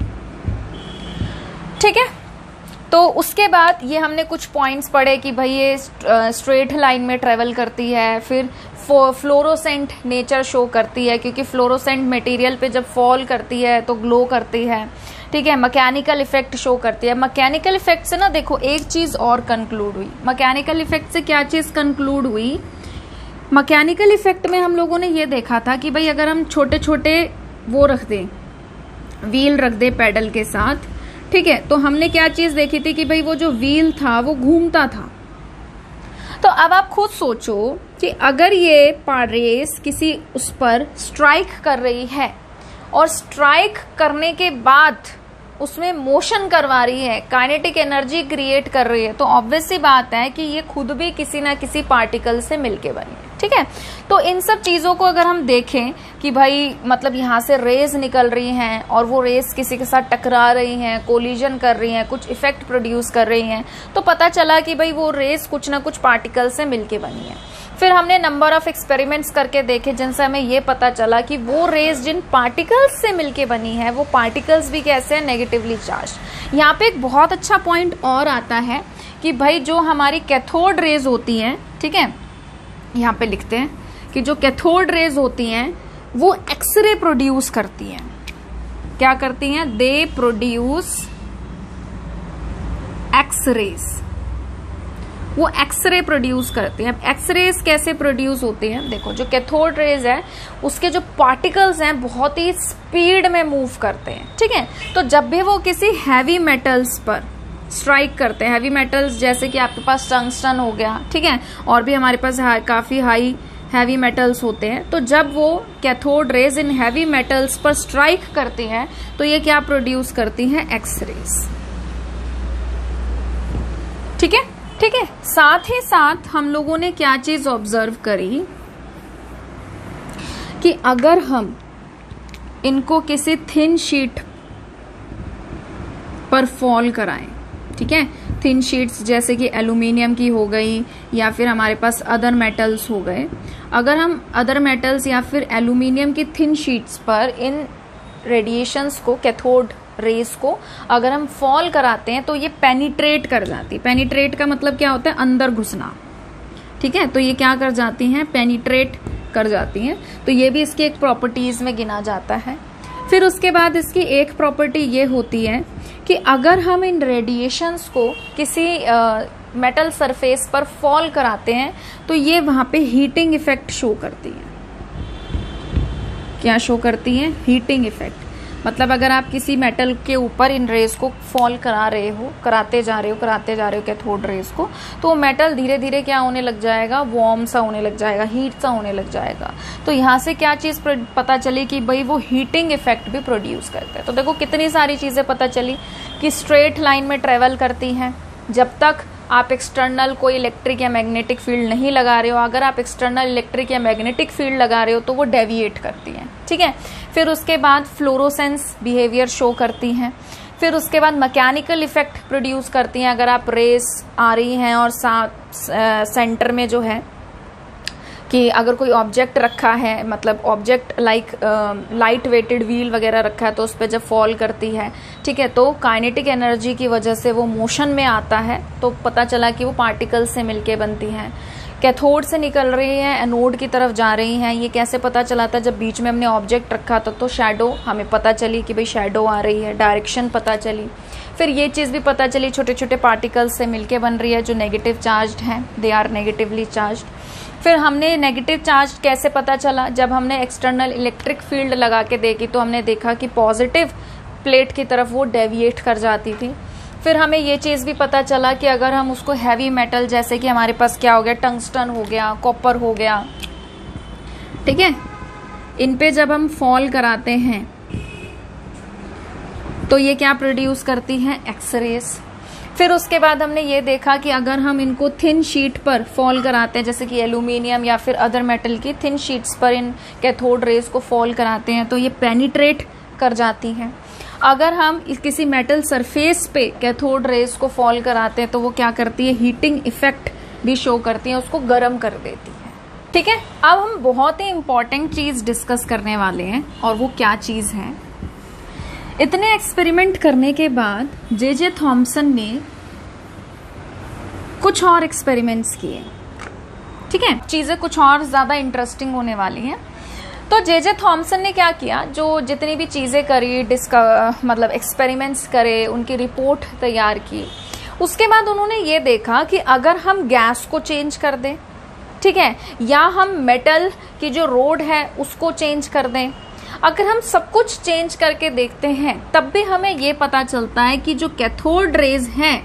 ठीक है। तो उसके बाद ये हमने कुछ पॉइंट्स पढ़े कि भाई ये स्ट्रेट लाइन में ट्रेवल करती है, फिर फ्लोरोसेंट नेचर शो करती है क्योंकि फ्लोरोसेंट मटेरियल पे जब फॉल करती है तो ग्लो करती है, ठीक है। मैकेनिकल इफेक्ट शो करती है। मैकेनिकल इफेक्ट से ना देखो एक चीज और कंक्लूड हुई, मैकेनिकल इफेक्ट से क्या चीज कंक्लूड हुई, मैकेनिकल इफेक्ट में हम लोगों ने ये देखा था कि भाई अगर हम छोटे छोटे वो रख दें, व्हील रख दे पैडल के साथ, ठीक है, तो हमने क्या चीज देखी थी कि भाई वो जो व्हील था वो घूमता था। तो अब आप खुद सोचो कि अगर ये रेस किसी उस पर स्ट्राइक कर रही है और स्ट्राइक करने के बाद उसमें मोशन करवा रही है, काइनेटिक एनर्जी क्रिएट कर रही है, तो ऑब्वियस सी बात है कि ये खुद भी किसी ना किसी पार्टिकल से मिलके बनी है, ठीक है। तो इन सब चीजों को अगर हम देखें कि भाई मतलब यहाँ से रेज निकल रही हैं और वो रेज किसी के साथ टकरा रही हैं, कोलिजन कर रही हैं, कुछ इफेक्ट प्रोड्यूस कर रही हैं, तो पता चला कि भाई वो रेज कुछ ना कुछ पार्टिकल से मिलके बनी है। फिर हमने नंबर ऑफ एक्सपेरिमेंट्स करके देखे जिनसे हमें ये पता चला कि वो रेज जिन पार्टिकल्स से मिलके बनी है वो पार्टिकल्स भी कैसे हैं, नेगेटिवली चार्ज। यहाँ पे एक बहुत अच्छा पॉइंट और आता है कि भाई जो हमारी कैथोड रेज होती हैं, ठीक है, यहाँ पे लिखते हैं कि जो कैथोड रेज होती हैं वो एक्सरे प्रोड्यूस करती हैं। क्या करती हैं, दे प्रोड्यूस एक्सरेज, वो एक्सरे प्रोड्यूस करते हैं। अब एक्सरेज कैसे प्रोड्यूस होते हैं, देखो जो कैथोड रेज है उसके जो पार्टिकल्स हैं बहुत ही स्पीड में मूव करते हैं, ठीक है। तो जब भी वो किसी हैवी मेटल्स पर स्ट्राइक करते हैं, हैवी मेटल्स जैसे कि आपके पास टंगस्टन हो गया, ठीक है, और भी हमारे पास काफी हाई हैवी मेटल्स होते हैं, तो जब वो cathode rays in heavy metals पर स्ट्राइक करती हैं तो ये क्या प्रोड्यूस करती हैं, एक्सरेज, ठीक है, ठीक है। साथ ही साथ हम लोगों ने क्या चीज ऑब्जर्व करी कि अगर हम इनको किसी थिन शीट पर फॉल कराएं, ठीक है, थिन शीट्स जैसे कि एल्यूमिनियम की हो गई या फिर हमारे पास अदर मेटल्स हो गए, अगर हम अदर मेटल्स या फिर एल्यूमिनियम की थिन शीट्स पर इन रेडिएशंस को, कैथोड रेस को अगर हम फॉल कराते हैं तो ये पेनिट्रेट कर जाती है। पेनिट्रेट का मतलब क्या होता है, अंदर घुसना, ठीक है, तो ये क्या कर जाती हैं, पेनिट्रेट कर जाती हैं। तो ये भी इसकी एक प्रॉपर्टीज में गिना जाता है। फिर उसके बाद इसकी एक प्रॉपर्टी ये होती है कि अगर हम इन रेडिएशंस को किसी मेटल सरफेस पर फॉल कराते हैं तो ये वहां पे हीटिंग इफेक्ट शो करती हैं। क्या शो करती हैं, हीटिंग इफेक्ट। मतलब अगर आप किसी मेटल के ऊपर इन रेज को फॉल कराते जा रहे हो कैथोड रेज को, तो मेटल धीरे धीरे क्या होने लग जाएगा, वार्म सा होने लग जाएगा, हीट सा होने लग जाएगा। तो यहाँ से क्या चीज पता चली कि भाई वो हीटिंग इफेक्ट भी प्रोड्यूस करते हैं। तो देखो कितनी सारी चीजें पता चली कि स्ट्रेट लाइन में ट्रेवल करती हैं जब तक आप एक्सटर्नल कोई इलेक्ट्रिक या मैग्नेटिक फील्ड नहीं लगा रहे हो। अगर आप एक्सटर्नल इलेक्ट्रिक या मैग्नेटिक फील्ड लगा रहे हो तो वो डेविएट करती हैं, ठीक है। फिर उसके बाद फ्लोरोसेंस बिहेवियर शो करती हैं। फिर उसके बाद मैकेनिकल इफेक्ट प्रोड्यूस करती हैं। अगर आप रेस आ रही हैं और सेंटर में जो है कि अगर कोई ऑब्जेक्ट रखा है, मतलब ऑब्जेक्ट लाइट वेटेड व्हील वगैरह रखा है, तो उस पर जब फॉल करती है, ठीक है, तो काइनेटिक एनर्जी की वजह से वो मोशन में आता है। तो पता चला कि वो पार्टिकल्स से मिलके बनती हैं। कैथोड से निकल रही हैं, एनोड की तरफ जा रही हैं। ये कैसे पता चला था, जब बीच में हमने ऑब्जेक्ट रखा था तो शैडो हमें पता चली कि भाई शैडो आ रही है, डायरेक्शन पता चली। फिर ये चीज़ भी पता चली छोटे छोटे पार्टिकल्स से मिलके बन रही है जो नेगेटिव चार्ज्ड हैं, दे आर नेगेटिवली चार्ज्ड। फिर हमने नेगेटिव चार्ज कैसे पता चला, जब हमने एक्सटर्नल इलेक्ट्रिक फील्ड लगा के देखी तो हमने देखा कि पॉजिटिव प्लेट की तरफ वो डेविएट कर जाती थी। फिर हमें ये चीज़ भी पता चला कि अगर हम उसको हैवी मेटल, जैसे कि हमारे पास क्या हो गया, टंगस्टन हो गया, कॉपर हो गया, ठीक है, इन पे जब हम फॉल कराते हैं तो ये क्या प्रोड्यूस करती हैं, एक्सरेज। फिर उसके बाद हमने ये देखा कि अगर हम इनको थिन शीट पर फॉल कराते हैं, जैसे कि एल्यूमिनियम या फिर अदर मेटल की थिन शीट्स पर इन कैथोड रेज को फॉल कराते हैं तो ये पेनिट्रेट कर जाती हैं। अगर हम किसी मेटल सरफेस पे कैथोड रेज को फॉल कराते हैं तो वो क्या करती है, हीटिंग इफेक्ट भी शो करती है, उसको गर्म कर देती है, ठीक है। अब हम बहुत ही इंपॉर्टेंट चीज डिस्कस करने वाले हैं और वो क्या चीज है। इतने एक्सपेरिमेंट करने के बाद जे थॉमसन ने कुछ और एक्सपेरिमेंट्स किए, ठीक है, चीजें कुछ और ज्यादा इंटरेस्टिंग होने वाली हैं। तो जे थॉमसन ने क्या किया, जो जितनी भी चीजें करी, मतलब एक्सपेरिमेंट्स करे, उनकी रिपोर्ट तैयार की। उसके बाद उन्होंने ये देखा कि अगर हम गैस को चेंज कर दें, ठीक है, या हम मेटल की जो रोड है उसको चेंज कर दें, अगर हम सब कुछ चेंज करके देखते हैं तब भी हमें ये पता चलता है कि जो कैथोड रेज हैं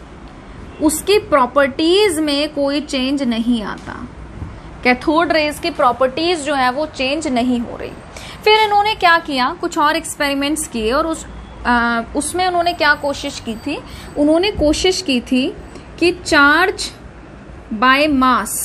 उसकी प्रॉपर्टीज में कोई चेंज नहीं आता। कैथोड रेज की प्रॉपर्टीज जो है वो चेंज नहीं हो रही। फिर इन्होंने क्या किया, कुछ और एक्सपेरिमेंट्स किए और उसमें उन्होंने क्या कोशिश की थी, उन्होंने कोशिश की थी कि चार्ज बाय मास,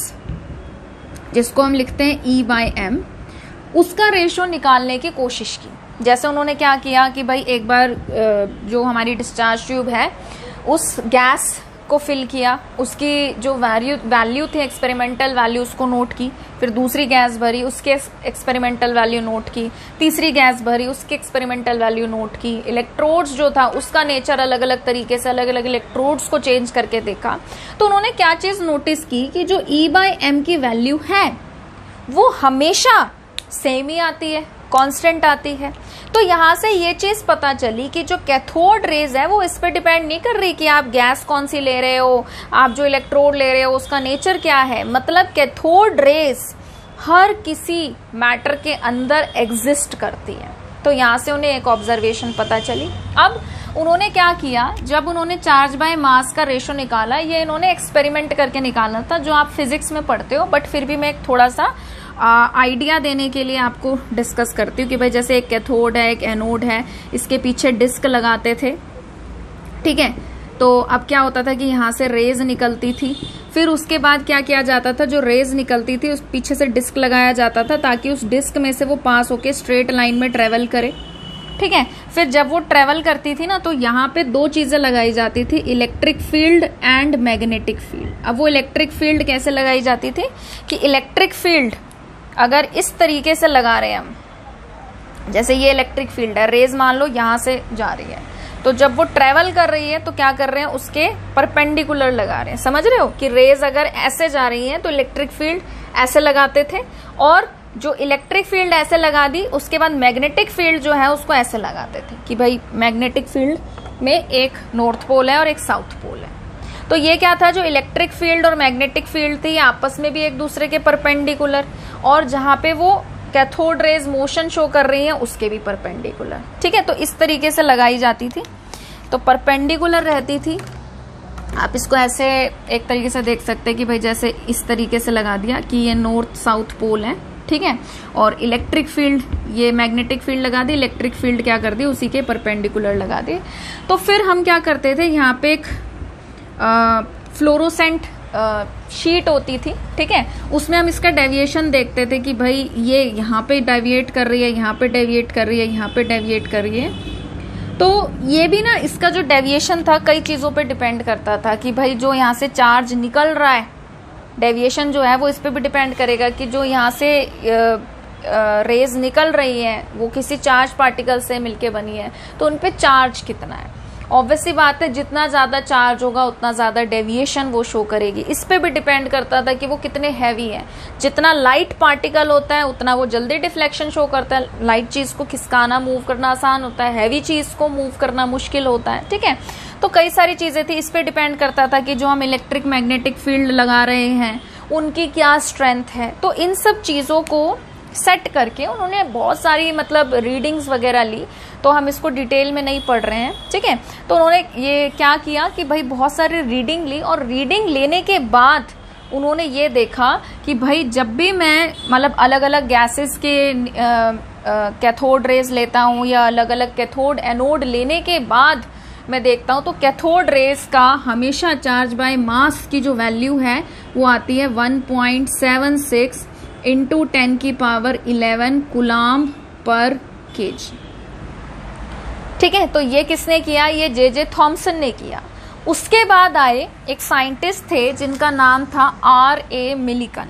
जिसको हम लिखते हैं E/m, उसका रेशो निकालने की कोशिश की। जैसे उन्होंने क्या किया कि भाई एक बार जो हमारी डिस्चार्ज ट्यूब है उस गैस को फिल किया, उसकी जो वैल्यू थी एक्सपेरिमेंटल वैल्यू उसको नोट की, फिर दूसरी गैस भरी, उसके एक्सपेरिमेंटल वैल्यू नोट की, तीसरी गैस भरी, उसकी एक्सपेरिमेंटल वैल्यू नोट की। इलेक्ट्रोड्स जो था उसका नेचर अलग अलग तरीके से, अलग अलग इलेक्ट्रोड्स को चेंज करके देखा। तो उन्होंने क्या चीज नोटिस की कि जो E/m की वैल्यू है वो हमेशा सेम ही आती है, कांस्टेंट आती है। तो यहां से ये चीज पता चली कि जो कैथोड रेज है वो इस पे डिपेंड नहीं कर रही कि आप गैस कौन सी ले रहे हो, आप जो इलेक्ट्रोड ले रहे हो उसका नेचर क्या है। मतलब कैथोड रेज हर किसी मैटर के अंदर एग्जिस्ट करती है। तो यहां से उन्हें एक ऑब्जर्वेशन पता चली। अब उन्होंने क्या किया, जब उन्होंने चार्ज बाय मास का रेशो निकाला, ये इन्होंने एक्सपेरिमेंट करके निकालना था जो आप फिजिक्स में पढ़ते हो, बट फिर भी मैं एक थोड़ा सा आइडिया देने के लिए आपको डिस्कस करती हूँ कि भाई जैसे एक कैथोड है, एक एनोड है, इसके पीछे डिस्क लगाते थे, ठीक है। तो अब क्या होता था कि यहाँ से रेज निकलती थी, फिर उसके बाद क्या किया जाता था, जो रेज निकलती थी उस पीछे से डिस्क लगाया जाता था ताकि उस डिस्क में से वो पास होके स्ट्रेट लाइन में ट्रेवल करे, ठीक है। फिर जब वो ट्रेवल करती थी ना तो यहाँ पे दो चीजें लगाई जाती थी, electric field and magnetic field. अब वो इलेक्ट्रिक फील्ड कैसे लगाई जाती थी कि इलेक्ट्रिक फील्ड अगर इस तरीके से लगा रहे हैं हम, जैसे ये इलेक्ट्रिक फील्ड है, रेज मान लो यहां से जा रही है, तो जब वो ट्रेवल कर रही है तो क्या कर रहे हैं, उसके परपेंडिकुलर लगा रहे हैं। समझ रहे हो कि रेज अगर ऐसे जा रही हैं तो इलेक्ट्रिक फील्ड ऐसे लगाते थे, और जो इलेक्ट्रिक फील्ड ऐसे लगा दी उसके बाद मैग्नेटिक फील्ड जो है उसको ऐसे लगाते थे कि भाई मैग्नेटिक फील्ड में एक नॉर्थ पोल है और एक साउथ पोल है। तो ये क्या था, जो इलेक्ट्रिक फील्ड और मैग्नेटिक फील्ड थी आपस में भी एक दूसरे के परपेंडिकुलर, और जहां पे वो कैथोड रेज मोशन शो कर रही हैं उसके भी परपेंडिकुलर। ठीक है, तो इस तरीके से लगाई जाती थी, तो परपेंडिकुलर रहती थी। आप इसको ऐसे एक तरीके से देख सकते हैं कि भाई जैसे इस तरीके से लगा दिया कि ये नॉर्थ साउथ पोल है। ठीक है, और इलेक्ट्रिक फील्ड, ये मैग्नेटिक फील्ड लगा दी, इलेक्ट्रिक फील्ड क्या कर दी, उसी के परपेंडिकुलर लगा दी। तो फिर हम क्या करते थे, यहाँ पे एक फ्लोरोसेंट शीट होती थी। ठीक है, उसमें हम इसका डेविएशन देखते थे कि भाई ये यहाँ पे डेविएट कर रही है, यहाँ पे डेविएट कर रही है, यहाँ पे डेविएट कर रही है। तो ये भी ना, इसका जो डेविएशन था कई चीजों पे डिपेंड करता था कि भाई जो यहाँ से चार्ज निकल रहा है, डेविएशन जो है वो इस पे भी डिपेंड करेगा कि जो यहाँ से रेज निकल रही है वो किसी चार्ज पार्टिकल से मिलके बनी है, तो उन पे चार्ज कितना है। ऑब्वियसली बात है, जितना ज्यादा चार्ज होगा उतना ज्यादा डेविएशन वो शो करेगी। इस पे भी डिपेंड करता था कि वो कितने हैवी है। जितना लाइट पार्टिकल होता है उतना वो जल्दी डिफ्लेक्शन शो करता है। लाइट चीज को खिसकाना, मूव करना आसान होता है, हैवी चीज को मूव करना मुश्किल होता है। ठीक है, तो कई सारी चीजें थी, इस पे डिपेंड करता था कि जो हम इलेक्ट्रिक मैग्नेटिक फील्ड लगा रहे हैं उनकी क्या स्ट्रेंथ है। तो इन सब चीजों को सेट करके उन्होंने बहुत सारी मतलब रीडिंग्स वगैरह ली, तो हम इसको डिटेल में नहीं पढ़ रहे हैं। ठीक है, तो उन्होंने ये क्या किया कि भाई बहुत सारी रीडिंग ली, और रीडिंग लेने के बाद उन्होंने ये देखा कि भाई जब भी मैं मतलब अलग अलग गैसेस के कैथोड रेज लेता हूँ या अलग अलग कैथोड एनोड लेने के बाद मैं देखता हूँ, तो कैथोड रेज का हमेशा चार्ज बाय मास की जो वैल्यू है वो आती है 1.76 इंटू 10 की पावर 11 कूलाम पर केजी। ठीक है, तो ये किसने किया, ये जे थॉमसन ने किया। उसके बाद आए एक साइंटिस्ट थे जिनका नाम था R.A. मिलिकन।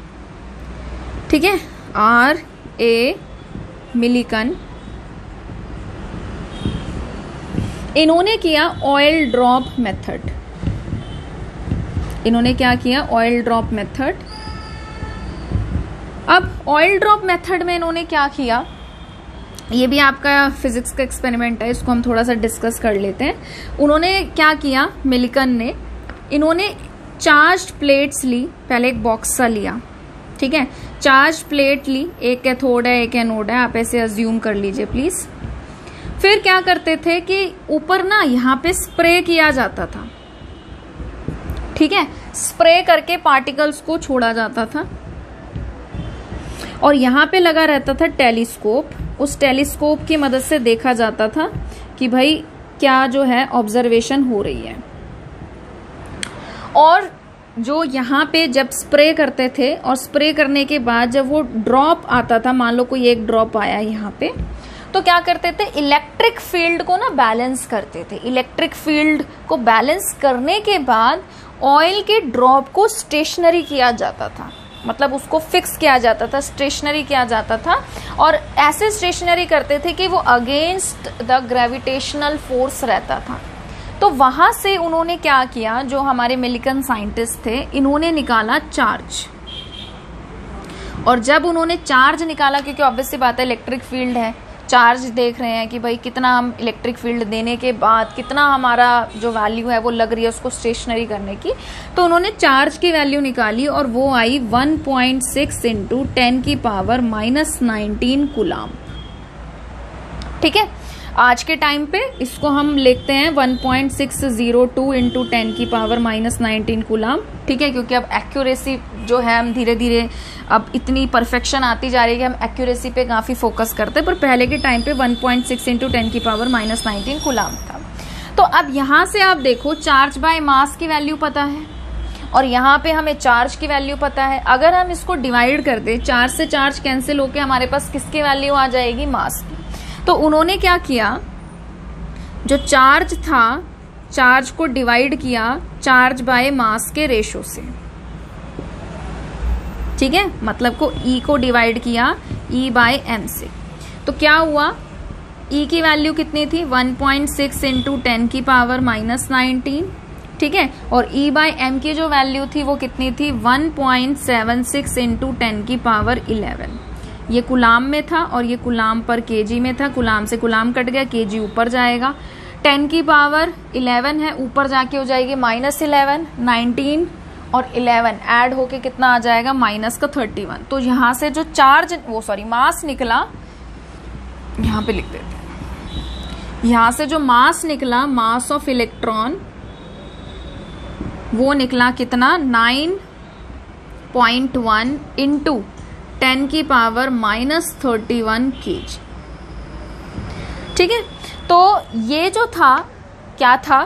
ठीक है, R.A. मिलिकन। इन्होंने किया ऑयल ड्रॉप मेथड। इन्होंने क्या किया, ऑयल ड्रॉप मेथड। अब ऑयल ड्रॉप मेथड में इन्होंने क्या किया, ये भी आपका फिजिक्स का एक्सपेरिमेंट है, इसको हम थोड़ा सा डिस्कस कर लेते हैं। उन्होंने क्या किया, मिलिकन ने, इन्होंने चार्ज्ड प्लेट्स ली, पहले एक बॉक्स सा लिया। ठीक है, चार्ज प्लेट ली, एक कैथोड है एक एनोड है, आप ऐसे अज्यूम कर लीजिए प्लीज। फिर क्या करते थे कि ऊपर ना यहाँ पे स्प्रे किया जाता था। ठीक है, स्प्रे करके पार्टिकल्स को छोड़ा जाता था, और यहाँ पे लगा रहता था टेलीस्कोप। उस टेलीस्कोप की मदद से देखा जाता था कि भाई क्या जो है ऑब्जर्वेशन हो रही है। और जो यहाँ पे जब स्प्रे करते थे और स्प्रे करने के बाद जब वो ड्रॉप आता था, मान लो कोई एक ड्रॉप आया यहाँ पे, तो क्या करते थे, इलेक्ट्रिक फील्ड को ना बैलेंस करते थे। इलेक्ट्रिक फील्ड को बैलेंस करने के बाद ऑयल के ड्रॉप को स्टेशनरी किया जाता था, मतलब उसको फिक्स किया जाता था, स्टेशनरी किया जाता था। और ऐसे स्टेशनरी करते थे कि वो अगेंस्ट द ग्रेविटेशनल फोर्स रहता था। तो वहां से उन्होंने क्या किया, जो हमारे मिलिकन साइंटिस्ट थे, इन्होंने निकाला चार्ज। और जब उन्होंने चार्ज निकाला, क्योंकि ऑब्वियसली बात है इलेक्ट्रिक फील्ड है, चार्ज देख रहे हैं कि भाई कितना हम इलेक्ट्रिक फील्ड देने के बाद कितना हमारा जो वैल्यू है वो लग रही है उसको स्टेशनरी करने की। तो उन्होंने चार्ज की वैल्यू निकाली और वो आई 1.6 इंटू 10 की पावर -19 कूलाम। ठीक है, आज के टाइम पे इसको हम लिखते हैं 1.602 इंटू 10 की पावर -19 कूलाम। ठीक है, क्योंकि अब एक्यूरेसी जो है हम धीरे धीरे अब इतनी परफेक्शन आती जा रही है कि हम एक्यूरेसी पे काफी फोकस करते हैं, पर पहले के टाइम पे 1.6 इंटू 10 की पावर -19 कूलाम था। तो अब यहां से आप देखो, चार्ज बाय मास की वैल्यू पता है और यहाँ पे हमें चार्ज की वैल्यू पता है। अगर हम इसको डिवाइड कर दे, चार्ज से चार्ज कैंसिल होके हमारे पास किसकी वैल्यू आ जाएगी, मास की। तो उन्होंने क्या किया, जो चार्ज था, चार्ज को डिवाइड किया चार्ज बाय मास के रेशो से। ठीक है, मतलब को E को डिवाइड किया E बाय M से। तो क्या हुआ, E की वैल्यू कितनी थी 1.6 इंटू 10 की पावर -19, ठीक है, और E/m की जो वैल्यू थी वो कितनी थी 1.76 इंटू 10 की पावर 11। ये कुलाम में था और ये कुलाम पर केजी में था, कुलाम से कुलाम कट गया, केजी ऊपर जाएगा, 10 की पावर 11 है, ऊपर जाके हो जाएगी -11, 19 और 11 ऐड होके कितना आ जाएगा -31। तो यहां से जो चार्ज मास निकला, यहां पे लिख देते हैं, यहां से जो मास निकला, मास ऑफ इलेक्ट्रॉन, वो निकला कितना 9.1 इंटू 10 की पावर -31 kg। ठीक है, तो ये जो था क्या था,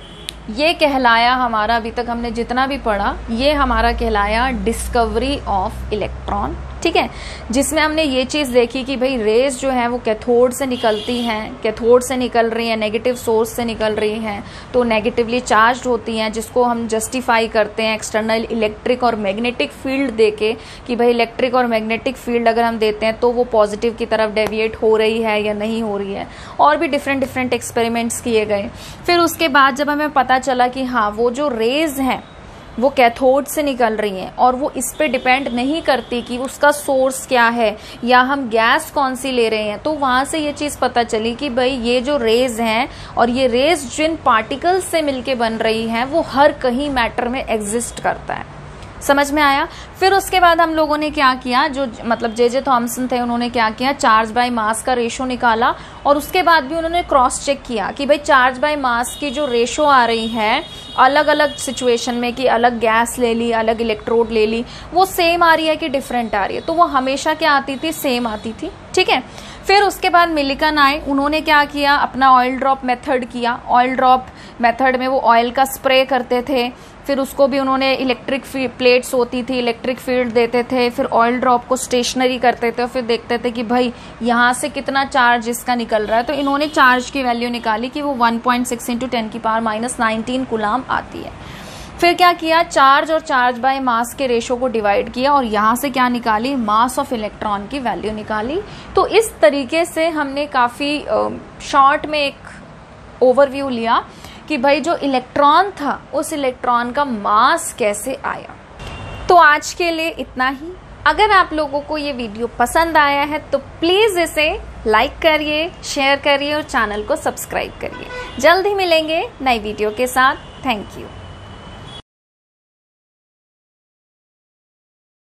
ये कहलाया हमारा, अभी तक हमने जितना भी पढ़ा, ये हमारा कहलाया डिस्कवरी ऑफ इलेक्ट्रॉन। ठीक है, जिसमें हमने ये चीज़ देखी कि भाई रेज जो है वो कैथोड से निकलती हैं, कैथोड से निकल रही हैं, नेगेटिव सोर्स से निकल रही हैं, तो नेगेटिवली चार्ज होती हैं, जिसको हम जस्टिफाई करते हैं एक्सटर्नल इलेक्ट्रिक और मैग्नेटिक फील्ड देके कि भाई इलेक्ट्रिक और मैग्नेटिक फील्ड अगर हम देते हैं तो वो पॉजिटिव की तरफ डेविएट हो रही है या नहीं हो रही है। और भी डिफरेंट एक्सपेरिमेंट्स किए गए। फिर उसके बाद जब हमें पता चला कि हाँ वो जो रेज हैं वो कैथोड से निकल रही हैं और वो इस पे डिपेंड नहीं करती कि उसका सोर्स क्या है या हम गैस कौन सी ले रहे हैं, तो वहां से ये चीज पता चली कि भाई ये जो रेज हैं और ये रेज जिन पार्टिकल्स से मिलके बन रही हैं वो हर कहीं मैटर में एग्जिस्ट करता है। समझ में आया। फिर उसके बाद हम लोगों ने क्या किया, जो मतलब जे थॉमसन थे उन्होंने क्या किया, चार्ज बाय मास का रेशो निकाला और उसके बाद भी उन्होंने क्रॉस चेक किया कि भाई चार्ज बाय मास की जो रेशो आ रही है अलग अलग सिचुएशन में, कि अलग गैस ले ली, अलग इलेक्ट्रोड ले ली, वो सेम आ रही है कि डिफरेंट आ रही है, तो वो हमेशा क्या आती थी, सेम आती थी। ठीक है, फिर उसके बाद मिलिकन आए, उन्होंने क्या किया, अपना ऑयल ड्रॉप मेथड किया। ऑयल ड्रॉप मेथड में वो ऑयल का स्प्रे करते थे, फिर उसको भी उन्होंने इलेक्ट्रिक प्लेट्स होती थी, इलेक्ट्रिक फील्ड देते थे, फिर ऑयल ड्रॉप को स्टेशनरी करते थे और फिर देखते थे कि भाई यहाँ से कितना चार्ज इसका निकल रहा है। तो इन्होंने चार्ज की वैल्यू निकाली कि वो 1.6 इंटू 10 की पावर -19 कूलाम आती है। फिर क्या किया, चार्ज और चार्ज बाय मास के रेशो को डिवाइड किया और यहाँ से क्या निकाली, मास ऑफ इलेक्ट्रॉन की वैल्यू निकाली। तो इस तरीके से हमने काफ़ी शॉर्ट में एक ओवरव्यू लिया कि भाई जो इलेक्ट्रॉन था उस इलेक्ट्रॉन का मास कैसे आया। तो आज के लिए इतना ही। अगर आप लोगों को ये वीडियो पसंद आया है तो प्लीज़ इसे लाइक करिए, शेयर करिए और चैनल को सब्सक्राइब करिए। जल्द ही मिलेंगे नई वीडियो के साथ। Thank you.